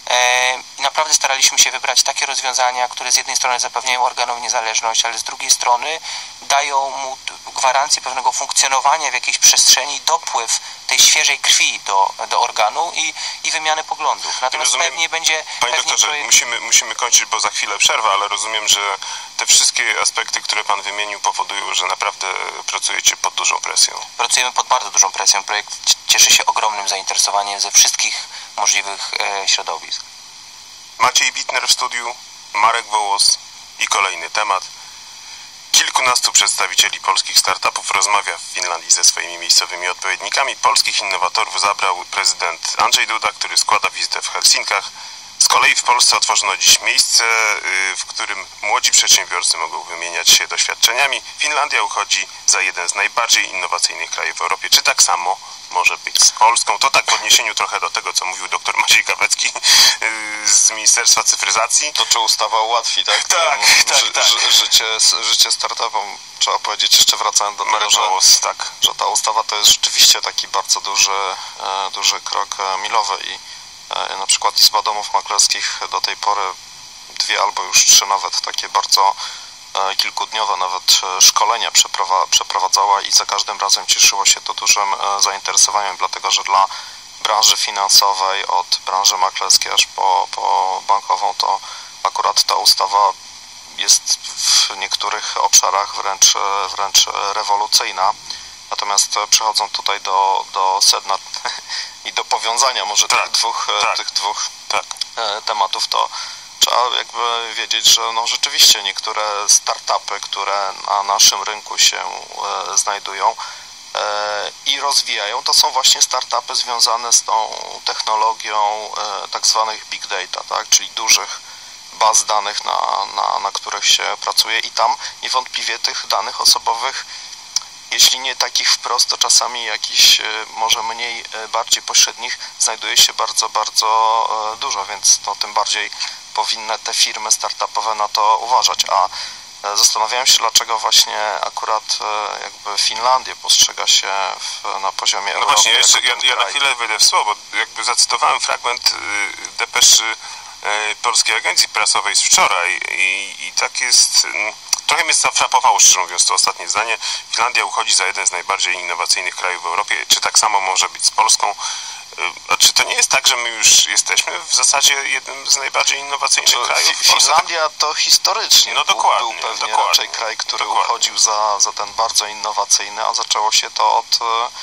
I naprawdę staraliśmy się wybrać takie rozwiązania, które z jednej strony zapewniają organowi niezależność, ale z drugiej strony dają mu gwarancję pewnego funkcjonowania w jakiejś przestrzeni, dopływ tej świeżej krwi do, do organu i, i wymianę poglądów. Natomiast rozumiem, pewnie będzie... Panie pewnie doktorze, projekt... musimy, musimy kończyć, bo za chwilę przerwa, ale rozumiem, że te wszystkie aspekty, które Pan wymienił, powodują, że naprawdę pracujecie pod dużą presją. Pracujemy pod bardzo dużą presją. Projekt cieszy się ogromnym zainteresowaniem ze wszystkich możliwych e, środowisk. Maciej Wittner w studiu, Marek Wołos i kolejny temat. Kilkunastu przedstawicieli polskich startupów rozmawia w Finlandii ze swoimi miejscowymi odpowiednikami. Polskich innowatorów zabrał prezydent Andrzej Duda, który składa wizytę w Helsinkach. Z kolei w Polsce otworzono dziś miejsce, w którym młodzi przedsiębiorcy mogą wymieniać się doświadczeniami. Finlandia uchodzi za jeden z najbardziej innowacyjnych krajów w Europie. Czy tak samo może być z Polską? To tak w odniesieniu trochę do tego, co mówił dr Maciej Kawecki z Ministerstwa Cyfryzacji. To czy ustawa ułatwi, tak? Tak, tak, ży, tak. Ży, życie, życie startupom. Trzeba powiedzieć, jeszcze wracając do tego, że, tak. że ta ustawa to jest rzeczywiście taki bardzo duży, duży krok milowy i na przykład Izba Domów Maklerskich do tej pory dwie albo już trzy nawet takie bardzo kilkudniowe nawet szkolenia przeprowadzała i za każdym razem cieszyło się to dużym zainteresowaniem, dlatego że dla branży finansowej, od branży maklerskiej aż po, po bankową, to akurat ta ustawa jest w niektórych obszarach wręcz, wręcz rewolucyjna. Natomiast przechodząc tutaj do, do sedna i do powiązania może tak, tych dwóch, tak, tych dwóch tak. tematów, to trzeba jakby wiedzieć, że no rzeczywiście niektóre startupy, które na naszym rynku się e, znajdują e, i rozwijają, to są właśnie startupy związane z tą technologią e, tak zwanych big data, tak, czyli dużych baz danych, na, na, na których się pracuje i tam niewątpliwie tych danych osobowych, jeśli nie takich wprost, to czasami jakichś może mniej, bardziej pośrednich znajduje się bardzo, bardzo dużo, więc to tym bardziej powinny te firmy startupowe na to uważać. A zastanawiałem się, dlaczego właśnie akurat jakby Finlandię postrzega się w, na poziomie No Europy. właśnie, jeszcze, ja, ja na chwilę wejdę w słowo, jakby zacytowałem fragment depeszy Polskiej Agencji Prasowej z wczoraj i, i tak jest... Trochę mnie zafrapowało, szczerze mówiąc, to ostatnie zdanie. Finlandia uchodzi za jeden z najbardziej innowacyjnych krajów w Europie. Czy tak samo może być z Polską? A czy to nie jest tak, że my już jesteśmy w zasadzie jednym z najbardziej innowacyjnych Czy krajów? Finlandia to historycznie no, był, dokładnie, był pewnie dokładnie, raczej kraj, który dokładnie. uchodził za, za ten bardzo innowacyjny, a zaczęło się to od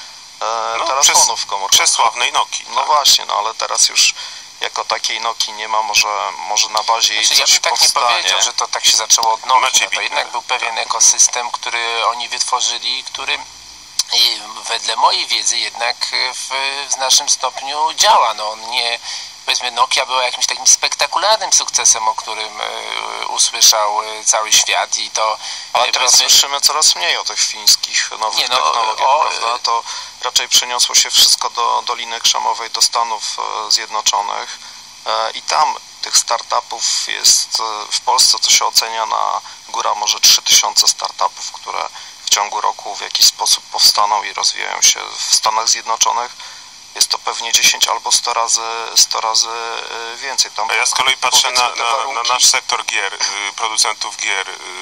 e, no, telefonów przez, komórkowych. Przez sławnej Nokii. No tak. Właśnie, no ale teraz już jako takiej Nokii nie ma, może, może na bazie jej Znaczy, coś ja bym tak powstanie. nie powiedział, że to tak się zaczęło od Nokii. Maciej No to jednak był pewien ekosystem, który oni wytworzyli, który i wedle mojej wiedzy jednak w, w znacznym stopniu działa. No on nie, powiedzmy, Nokia była jakimś takim spektakularnym sukcesem, o którym e, usłyszał cały świat i to... Ale teraz powiedzmy, słyszymy coraz mniej o tych fińskich nowych nie, no, technologiach, o, prawda? To raczej przeniosło się wszystko do Doliny Krzemowej, do Stanów Zjednoczonych e, i tam tych startupów jest w Polsce, to się ocenia na góra może trzy tysiące startupów, które w ciągu roku w jakiś sposób powstaną i rozwijają się. W Stanach Zjednoczonych jest to pewnie dziesięć albo sto razy, sto razy więcej. Tam A ja z kolei patrzę na, na, warunki... na nasz sektor gier, producentów gier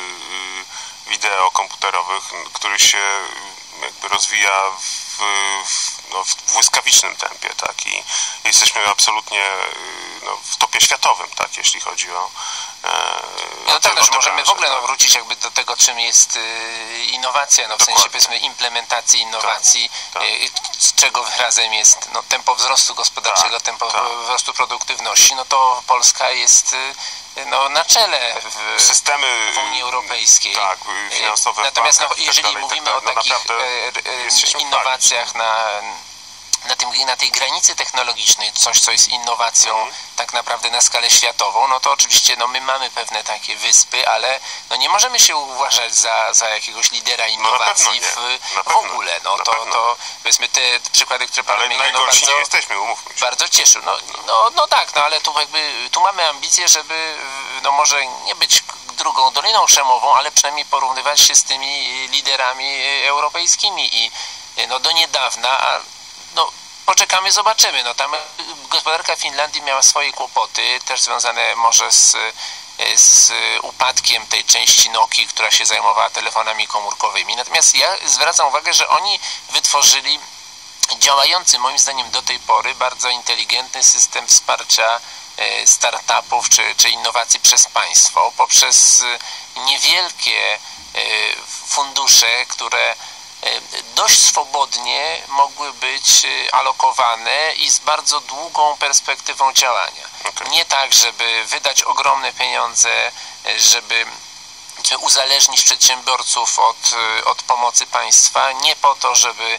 wideo komputerowych, który się jakby rozwija w, w, no, w błyskawicznym tempie, tak, i jesteśmy absolutnie no, w topie światowym, tak, jeśli chodzi o e, No tak, no, że możemy branże, w ogóle no, tak. wrócić jakby do tego, czym jest y, innowacja, no, w sensie powiedzmy implementacji innowacji, tak, tak. Y, z czego wyrazem jest no, tempo wzrostu gospodarczego, Tak, tempo tak. wzrostu produktywności, no to Polska jest y, no, na czele w, Systemy w Unii Europejskiej. Tak, finansowe. Natomiast no, bankach, jeżeli tak dalej, mówimy tak dalej, o takich no, naprawdę e, e, jest się czym innowacjach na, na, tym, na tej granicy technologicznej, coś co jest innowacją Mhm. tak naprawdę na skalę światową, no to oczywiście no, my mamy pewne takie wyspy, ale no, nie możemy się uważać za, za jakiegoś lidera innowacji No, w, na w pewno. ogóle. No Na to, pewno. to powiedzmy te, te przykłady, które pan Ale wymienił, no, najgorsi bardzo, nie jesteśmy, umówmy się. bardzo cieszy. No, no, no tak, no ale tu jakby tu mamy ambicje, żeby no może nie być drugą Doliną Krzemową, ale przynajmniej porównywać się z tymi liderami europejskimi i no do niedawna, no poczekamy, zobaczymy. No tam gospodarka Finlandii miała swoje kłopoty, też związane może z, z upadkiem tej części Nokii, która się zajmowała telefonami komórkowymi. Natomiast ja zwracam uwagę, że oni wytworzyli działający moim zdaniem do tej pory bardzo inteligentny system wsparcia startupów czy, czy innowacji przez państwo poprzez niewielkie fundusze, które dość swobodnie mogły być alokowane i z bardzo długą perspektywą działania. Okay. Nie tak, żeby wydać ogromne pieniądze, żeby uzależnić przedsiębiorców od, od pomocy państwa, nie po to, żeby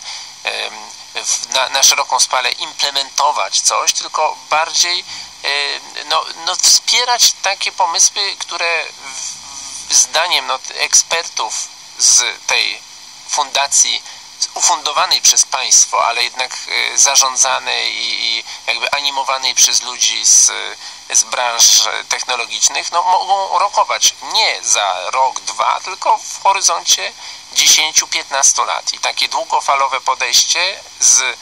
na, na szeroką skalę implementować coś, tylko bardziej no, no, wspierać takie pomysły, które zdaniem no, ekspertów z tej fundacji ufundowanej przez państwo, ale jednak zarządzanej i jakby animowanej przez ludzi z, z branż technologicznych, no mogą rokować nie za rok, dwa, tylko w horyzoncie dziesięć do piętnastu lat. I takie długofalowe podejście z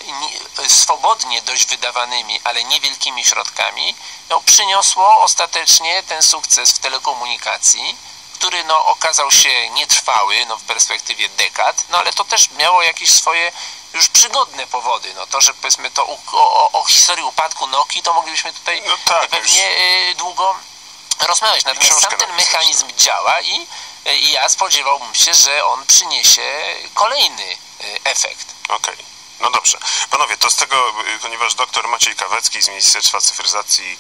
swobodnie dość wydawanymi, ale niewielkimi środkami, no, przyniosło ostatecznie ten sukces w telekomunikacji, który no, okazał się nietrwały no, w perspektywie dekad, no ale to też miało jakieś swoje już przygodne powody. No, to, że powiedzmy to o, o, o historii upadku Nokii, to moglibyśmy tutaj no tak, pewnie już długo rozmawiać. Natomiast sam ten mechanizm działa i, i ja spodziewałbym się, że on przyniesie kolejny efekt. Okej. Okay. No dobrze. Panowie, to z tego, ponieważ doktor Maciej Kawecki z Ministerstwa Cyfryzacji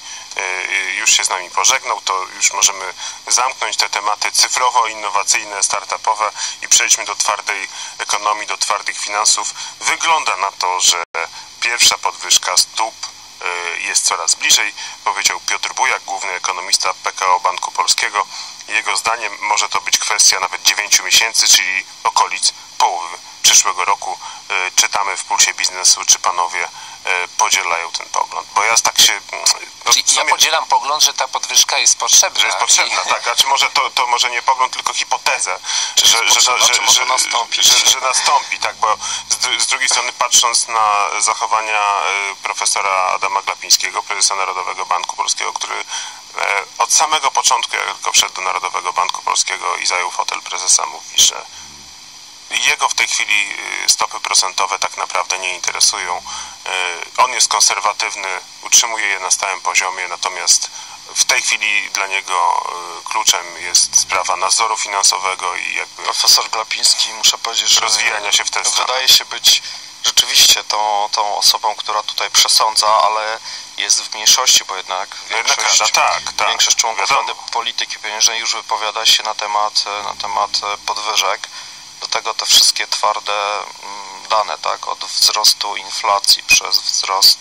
już się z nami pożegnał, to już możemy zamknąć te tematy cyfrowo-innowacyjne, startupowe i przejdźmy do twardej ekonomii, do twardych finansów. Wygląda na to, że pierwsza podwyżka stóp jest coraz bliżej, powiedział Piotr Bujak, główny ekonomista P K O Banku Polskiego. Jego zdaniem może to być kwestia nawet dziewięciu miesięcy, czyli okolic połowy przyszłego roku. Czytamy w Pulsie Biznesu, czy panowie podzielają ten pogląd. Bo ja tak się... No, Czyli ja podzielam pogląd, że ta podwyżka jest potrzebna. Że jest potrzebna, i... tak. A czy może to, to może nie pogląd, tylko hipotezę, że, że, że, że, że, że, nastąpi. Że, że nastąpi, tak, bo z, z drugiej strony patrząc na zachowania profesora Adama Glapińskiego, prezesa Narodowego Banku Polskiego, który od samego początku, jak tylko wszedł do Narodowego Banku Polskiego i zajął fotel prezesa, mówi, że jego w tej chwili stopy procentowe tak naprawdę nie interesują. On jest konserwatywny, utrzymuje je na stałym poziomie, natomiast w tej chwili dla niego kluczem jest sprawa nadzoru finansowego i jakby... Profesor Glapiński, muszę powiedzieć, że rozwijania się w tę stronę. Wydaje się być rzeczywiście tą, tą osobą, która tutaj przesądza, ale jest w mniejszości, bo jednak większość, no, tak, tak, większość członków Rady Polityki Pieniężnej już wypowiada się na temat, na temat podwyżek. Do tego te wszystkie twarde dane, tak, od wzrostu inflacji przez wzrost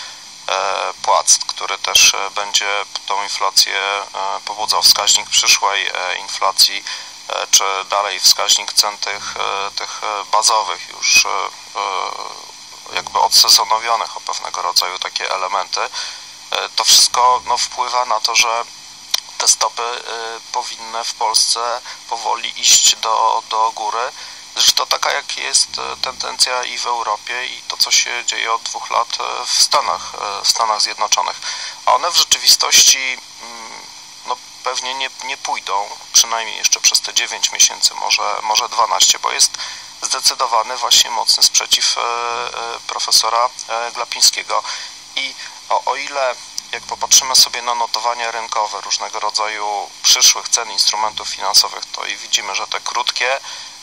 e, płac, który też będzie tą inflację e, pobudzał, wskaźnik przyszłej e, inflacji, e, czy dalej wskaźnik cen tych, e, tych bazowych, już e, jakby odsezonowionych o pewnego rodzaju takie elementy. E, to wszystko no, wpływa na to, że te stopy y, powinny w Polsce powoli iść do, do góry. Zresztą taka jak jest tendencja i w Europie, i to co się dzieje od dwóch lat w Stanach, w Stanach Zjednoczonych. A one w rzeczywistości mm, no, pewnie nie, nie pójdą, przynajmniej jeszcze przez te dziewięć miesięcy, może, może dwanaście, bo jest zdecydowany właśnie mocny sprzeciw e, e, profesora e, Glapińskiego. I o, o ile jak popatrzymy sobie na notowania rynkowe różnego rodzaju przyszłych cen instrumentów finansowych, to i widzimy, że te krótkie,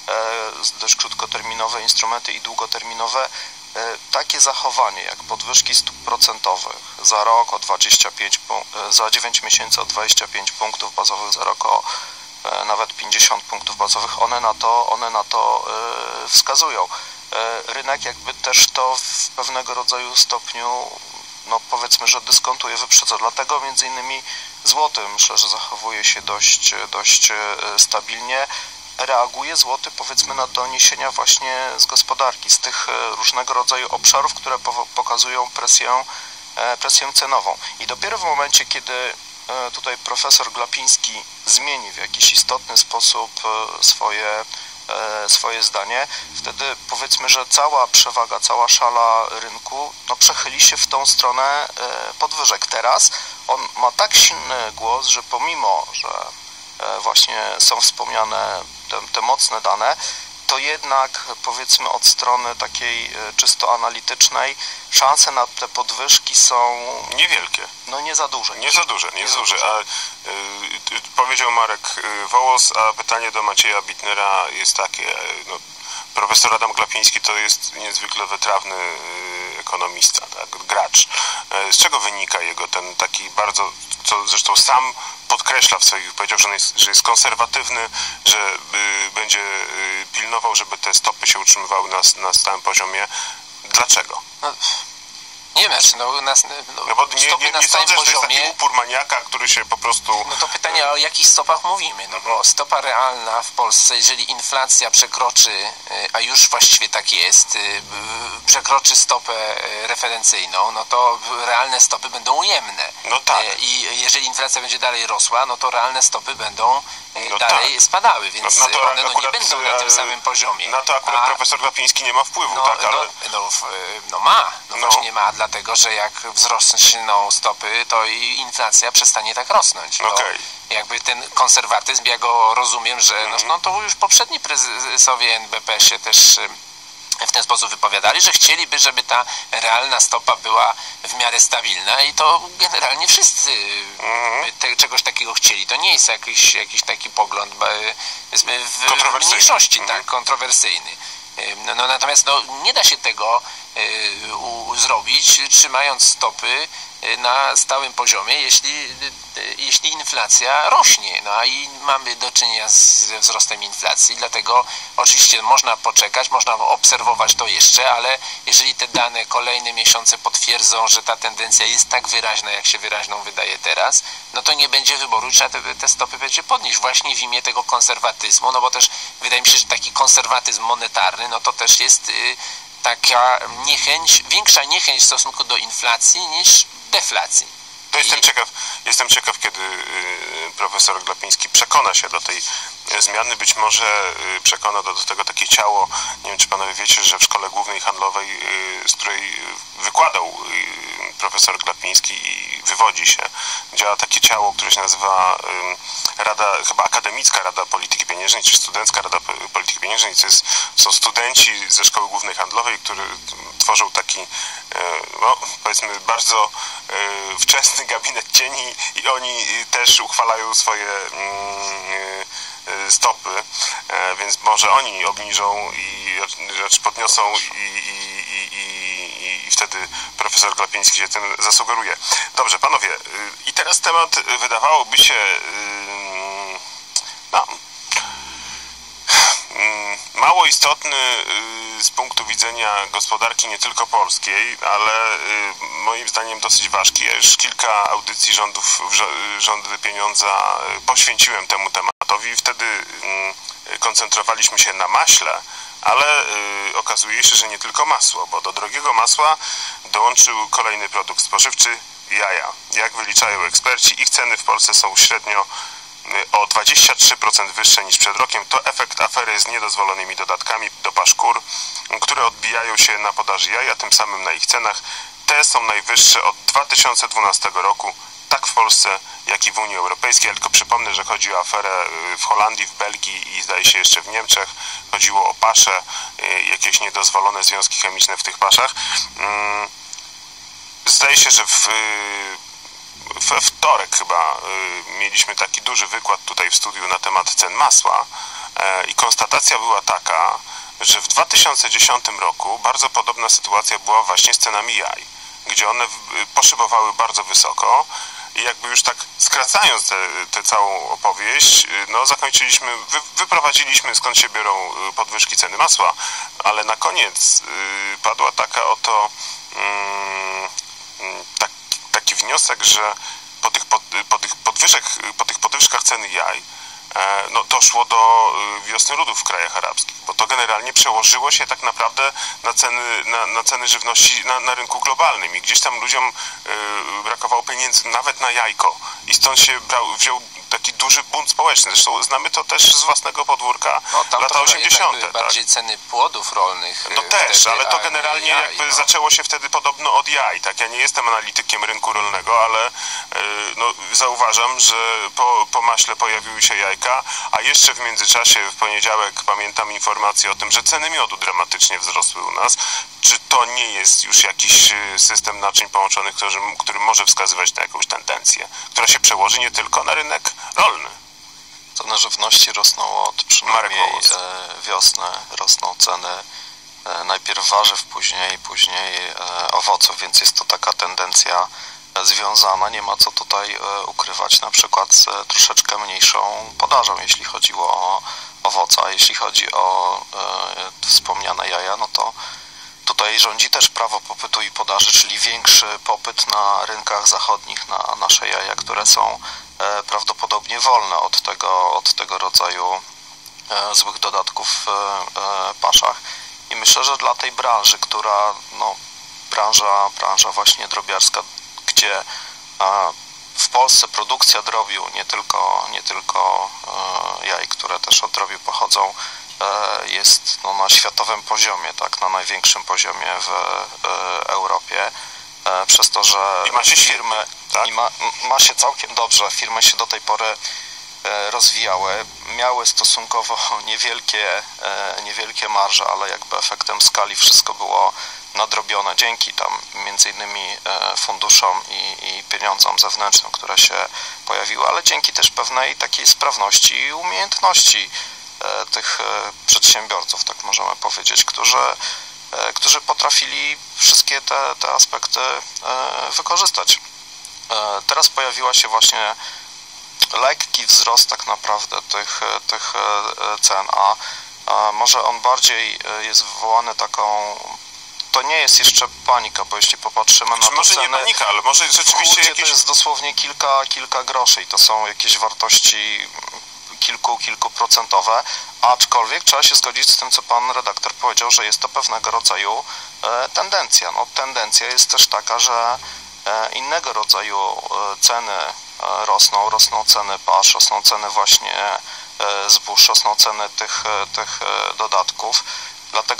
dość krótkoterminowe instrumenty i długoterminowe, takie zachowanie jak podwyżki stóp procentowych za rok o dwadzieścia pięć, za dziewięć miesięcy o dwadzieścia pięć punktów bazowych, za rok o nawet pięćdziesiąt punktów bazowych, one na to, one na to wskazują. Rynek jakby też to w pewnego rodzaju stopniu, no powiedzmy, że dyskontuje, wyprzedza. Dlatego między innymi złoty, myślę, że zachowuje się dość, dość stabilnie. Reaguje złoty, powiedzmy, na doniesienia właśnie z gospodarki, z tych różnego rodzaju obszarów, które pokazują presję, presję cenową. I dopiero w momencie, kiedy tutaj profesor Glapiński zmieni w jakiś istotny sposób swoje swoje zdanie, wtedy powiedzmy, że cała przewaga, cała szala rynku no, przechyli się w tą stronę podwyżek. Teraz on ma tak silny głos, że pomimo, że właśnie są wspomniane te, te mocne dane, to jednak powiedzmy od strony takiej czysto analitycznej szanse na te podwyżki są niewielkie. No nie za duże. Nie za duże, nie, nie za duże. duże. A, y, powiedział Marek Wołos, a pytanie do Macieja Bitnera jest takie. No, profesor Adam Glapiński to jest niezwykle wytrawny y, ekonomista, tak, gracz. Y, z czego wynika jego ten taki bardzo, co zresztą sam podkreśla w swoich wypowiedziach, że, on jest, że jest konserwatywny, że y, będzie y, pilnował, żeby te stopy się utrzymywały na, na stałym poziomie. Dlaczego? No, nie wiem, no, na, no, no bo nie, stopy nie, na nie stałym sądzę, że poziomie. jest taki upór maniaka, który się po prostu... No to pytanie, o jakich stopach mówimy, no bo stopa realna w Polsce, jeżeli inflacja przekroczy, a już właściwie tak jest, przekroczy stopę referencyjną, no to realne stopy będą ujemne. No tak. I jeżeli inflacja będzie dalej rosła, no to realne stopy będą no dalej tak. spadały, więc no, to one no, nie będą na tym samym poziomie. Na to akurat a, profesor Glapiński nie ma wpływu, no, tak? Ale... No, no, no ma, no, no właśnie ma, dlatego że jak wzrosną stopy, to i inflacja przestanie tak rosnąć. No, okay. Jakby ten konserwatyzm, ja go rozumiem, że mm-hmm. no, no to już poprzedni prezesowie N B P się też w ten sposób wypowiadali, że chcieliby, żeby ta realna stopa była w miarę stabilna i to generalnie wszyscy mm-hmm. te, czegoś takiego chcieli. To nie jest jakiś, jakiś taki pogląd w, w mniejszości, mm-hmm. tak, kontrowersyjny. No, no, natomiast no, nie da się tego y, u, zrobić, trzymając stopy y, na stałym poziomie, jeśli, y, jeśli inflacja rośnie. No a i mamy do czynienia ze wzrostem inflacji, dlatego oczywiście można poczekać, można obserwować to jeszcze, ale jeżeli te dane kolejne miesiące potwierdzą, że ta tendencja jest tak wyraźna, jak się wyraźną wydaje teraz, no to nie będzie wyboru, trzeba te, te stopy będzie podnieść właśnie w imię tego konserwatyzmu, no bo też wydaje mi się, że taki konserwatyzm monetarny, no to też jest y, taka niechęć, większa niechęć w stosunku do inflacji niż deflacji. To jestem ciekaw, jestem ciekaw, kiedy y, profesor Glapiński przekona się do tej y, zmiany. Być może y, przekona do, do tego takie ciało, nie wiem czy panowie wiecie, że w Szkole Głównej Handlowej, y, z której wykładał y, profesor Glapiński i wywodzi się, działa takie ciało, które się nazywa y, Rada, chyba Akademicka Rada Polityki Pieniężnej, czy Studencka Rada Polityki Pieniężnej. To jest, są studenci ze Szkoły Głównej Handlowej, którzy tworzą taki, y, no, powiedzmy, bardzo y, wczesny gabinet cieni i oni też uchwalają swoje mm, stopy, więc może oni obniżą i rzecz podniosą i, i, i, i wtedy profesor Glapiński się tym zasugeruje. Dobrze, panowie, i teraz temat wydawałoby się no, mało istotny z punktu widzenia gospodarki nie tylko polskiej, ale moim zdaniem dosyć ważki. Ja już kilka audycji rządów, rządy pieniądza poświęciłem temu tematowi. Wtedy koncentrowaliśmy się na maśle, ale okazuje się, że nie tylko masło, bo do drogiego masła dołączył kolejny produkt spożywczy, jaja. Jak wyliczają eksperci, ich ceny w Polsce są średnio o dwadzieścia trzy procent wyższe niż przed rokiem. To efekt afery z niedozwolonymi dodatkami do pasz kur, które odbijają się na podaży jaj, a tym samym na ich cenach. Te są najwyższe od dwa tysiące dwunastego roku, tak w Polsce, jak i w Unii Europejskiej. Ja tylko przypomnę, że chodzi o aferę w Holandii, w Belgii i zdaje się jeszcze w Niemczech. Chodziło o pasze, jakieś niedozwolone związki chemiczne w tych paszach. Zdaje się, że w we wtorek chyba y, mieliśmy taki duży wykład tutaj w studiu na temat cen masła e, i konstatacja była taka, że w dwa tysiące dziesiątym roku bardzo podobna sytuacja była właśnie z cenami jaj, gdzie one w, poszybowały bardzo wysoko i jakby już tak skracając tę całą opowieść, no zakończyliśmy, wy, wyprowadziliśmy skąd się biorą podwyżki ceny masła, ale na koniec y, padła taka oto y, tak taki wniosek, że po tych, pod, po tych, podwyżek, po tych podwyżkach ceny jaj e, no, doszło do wiosny ludów w krajach arabskich, bo to generalnie przełożyło się tak naprawdę na ceny, na, na ceny żywności na, na rynku globalnym i gdzieś tam ludziom e, brakowało pieniędzy nawet na jajko i stąd się brał, wziął taki duży bunt społeczny. Zresztą znamy to też z własnego podwórka, no, lata osiemdziesiąte. Tak? Bardziej ceny płodów rolnych. No też, wtedy, ale to generalnie jaj, jakby no. zaczęło się wtedy podobno od jaj. Tak, ja nie jestem analitykiem rynku rolnego, ale yy, no, zauważam, że po, po maśle pojawiły się jajka, a jeszcze w międzyczasie w poniedziałek pamiętam informację o tym, że ceny miodu dramatycznie wzrosły u nas. Czy to nie jest już jakiś system naczyń połączonych, który, który może wskazywać na jakąś tendencję, która się przełoży nie tylko na rynek rolny? Ceny żywności rosną od przynajmniej wiosny, rosną ceny najpierw warzyw, później, później owoców, więc jest to taka tendencja związana, nie ma co tutaj ukrywać, na przykład z troszeczkę mniejszą podażą, jeśli chodziło o owoce, a jeśli chodzi o e, wspomniane jaja, no to tutaj rządzi też prawo popytu i podaży, czyli większy popyt na rynkach zachodnich na nasze jaja, które są e, prawdopodobnie wolne od tego, od tego rodzaju e, złych dodatków w e, paszach. I myślę, że dla tej branży, która, no, branża, branża właśnie drobiarska, gdzie e, w Polsce produkcja drobiu, nie tylko, nie tylko e, jaj, które też od drobiu pochodzą, e, jest no, na światowym poziomie, tak, na największym poziomie w e, Europie, e, przez to, że I ma się firmy, tak? i ma, ma się całkiem dobrze, firmy się do tej pory e, rozwijały, miały stosunkowo niewielkie, e, niewielkie marże, ale jakby efektem skali wszystko było nadrobione dzięki tam między innymi funduszom i, i pieniądzom zewnętrznym, które się pojawiły, ale dzięki też pewnej takiej sprawności i umiejętności tych przedsiębiorców, tak możemy powiedzieć, którzy, którzy potrafili wszystkie te, te aspekty wykorzystać. Teraz pojawiła się właśnie lekki wzrost tak naprawdę tych, tych cen, a, a może on bardziej jest wywołany taką. To nie jest jeszcze panika, bo jeśli popatrzymy na to może ceny, nie panika, ale może rzeczywiście jakieś... jakieś... to jest dosłownie kilka, kilka groszy i to są jakieś wartości kilku, kilkuprocentowe, aczkolwiek trzeba się zgodzić z tym, co pan redaktor powiedział, że jest to pewnego rodzaju e, tendencja. No, tendencja jest też taka, że e, innego rodzaju e, ceny e, rosną, rosną ceny pasz, rosną ceny właśnie e, zbóż, rosną ceny tych, tych e, dodatków. Dlatego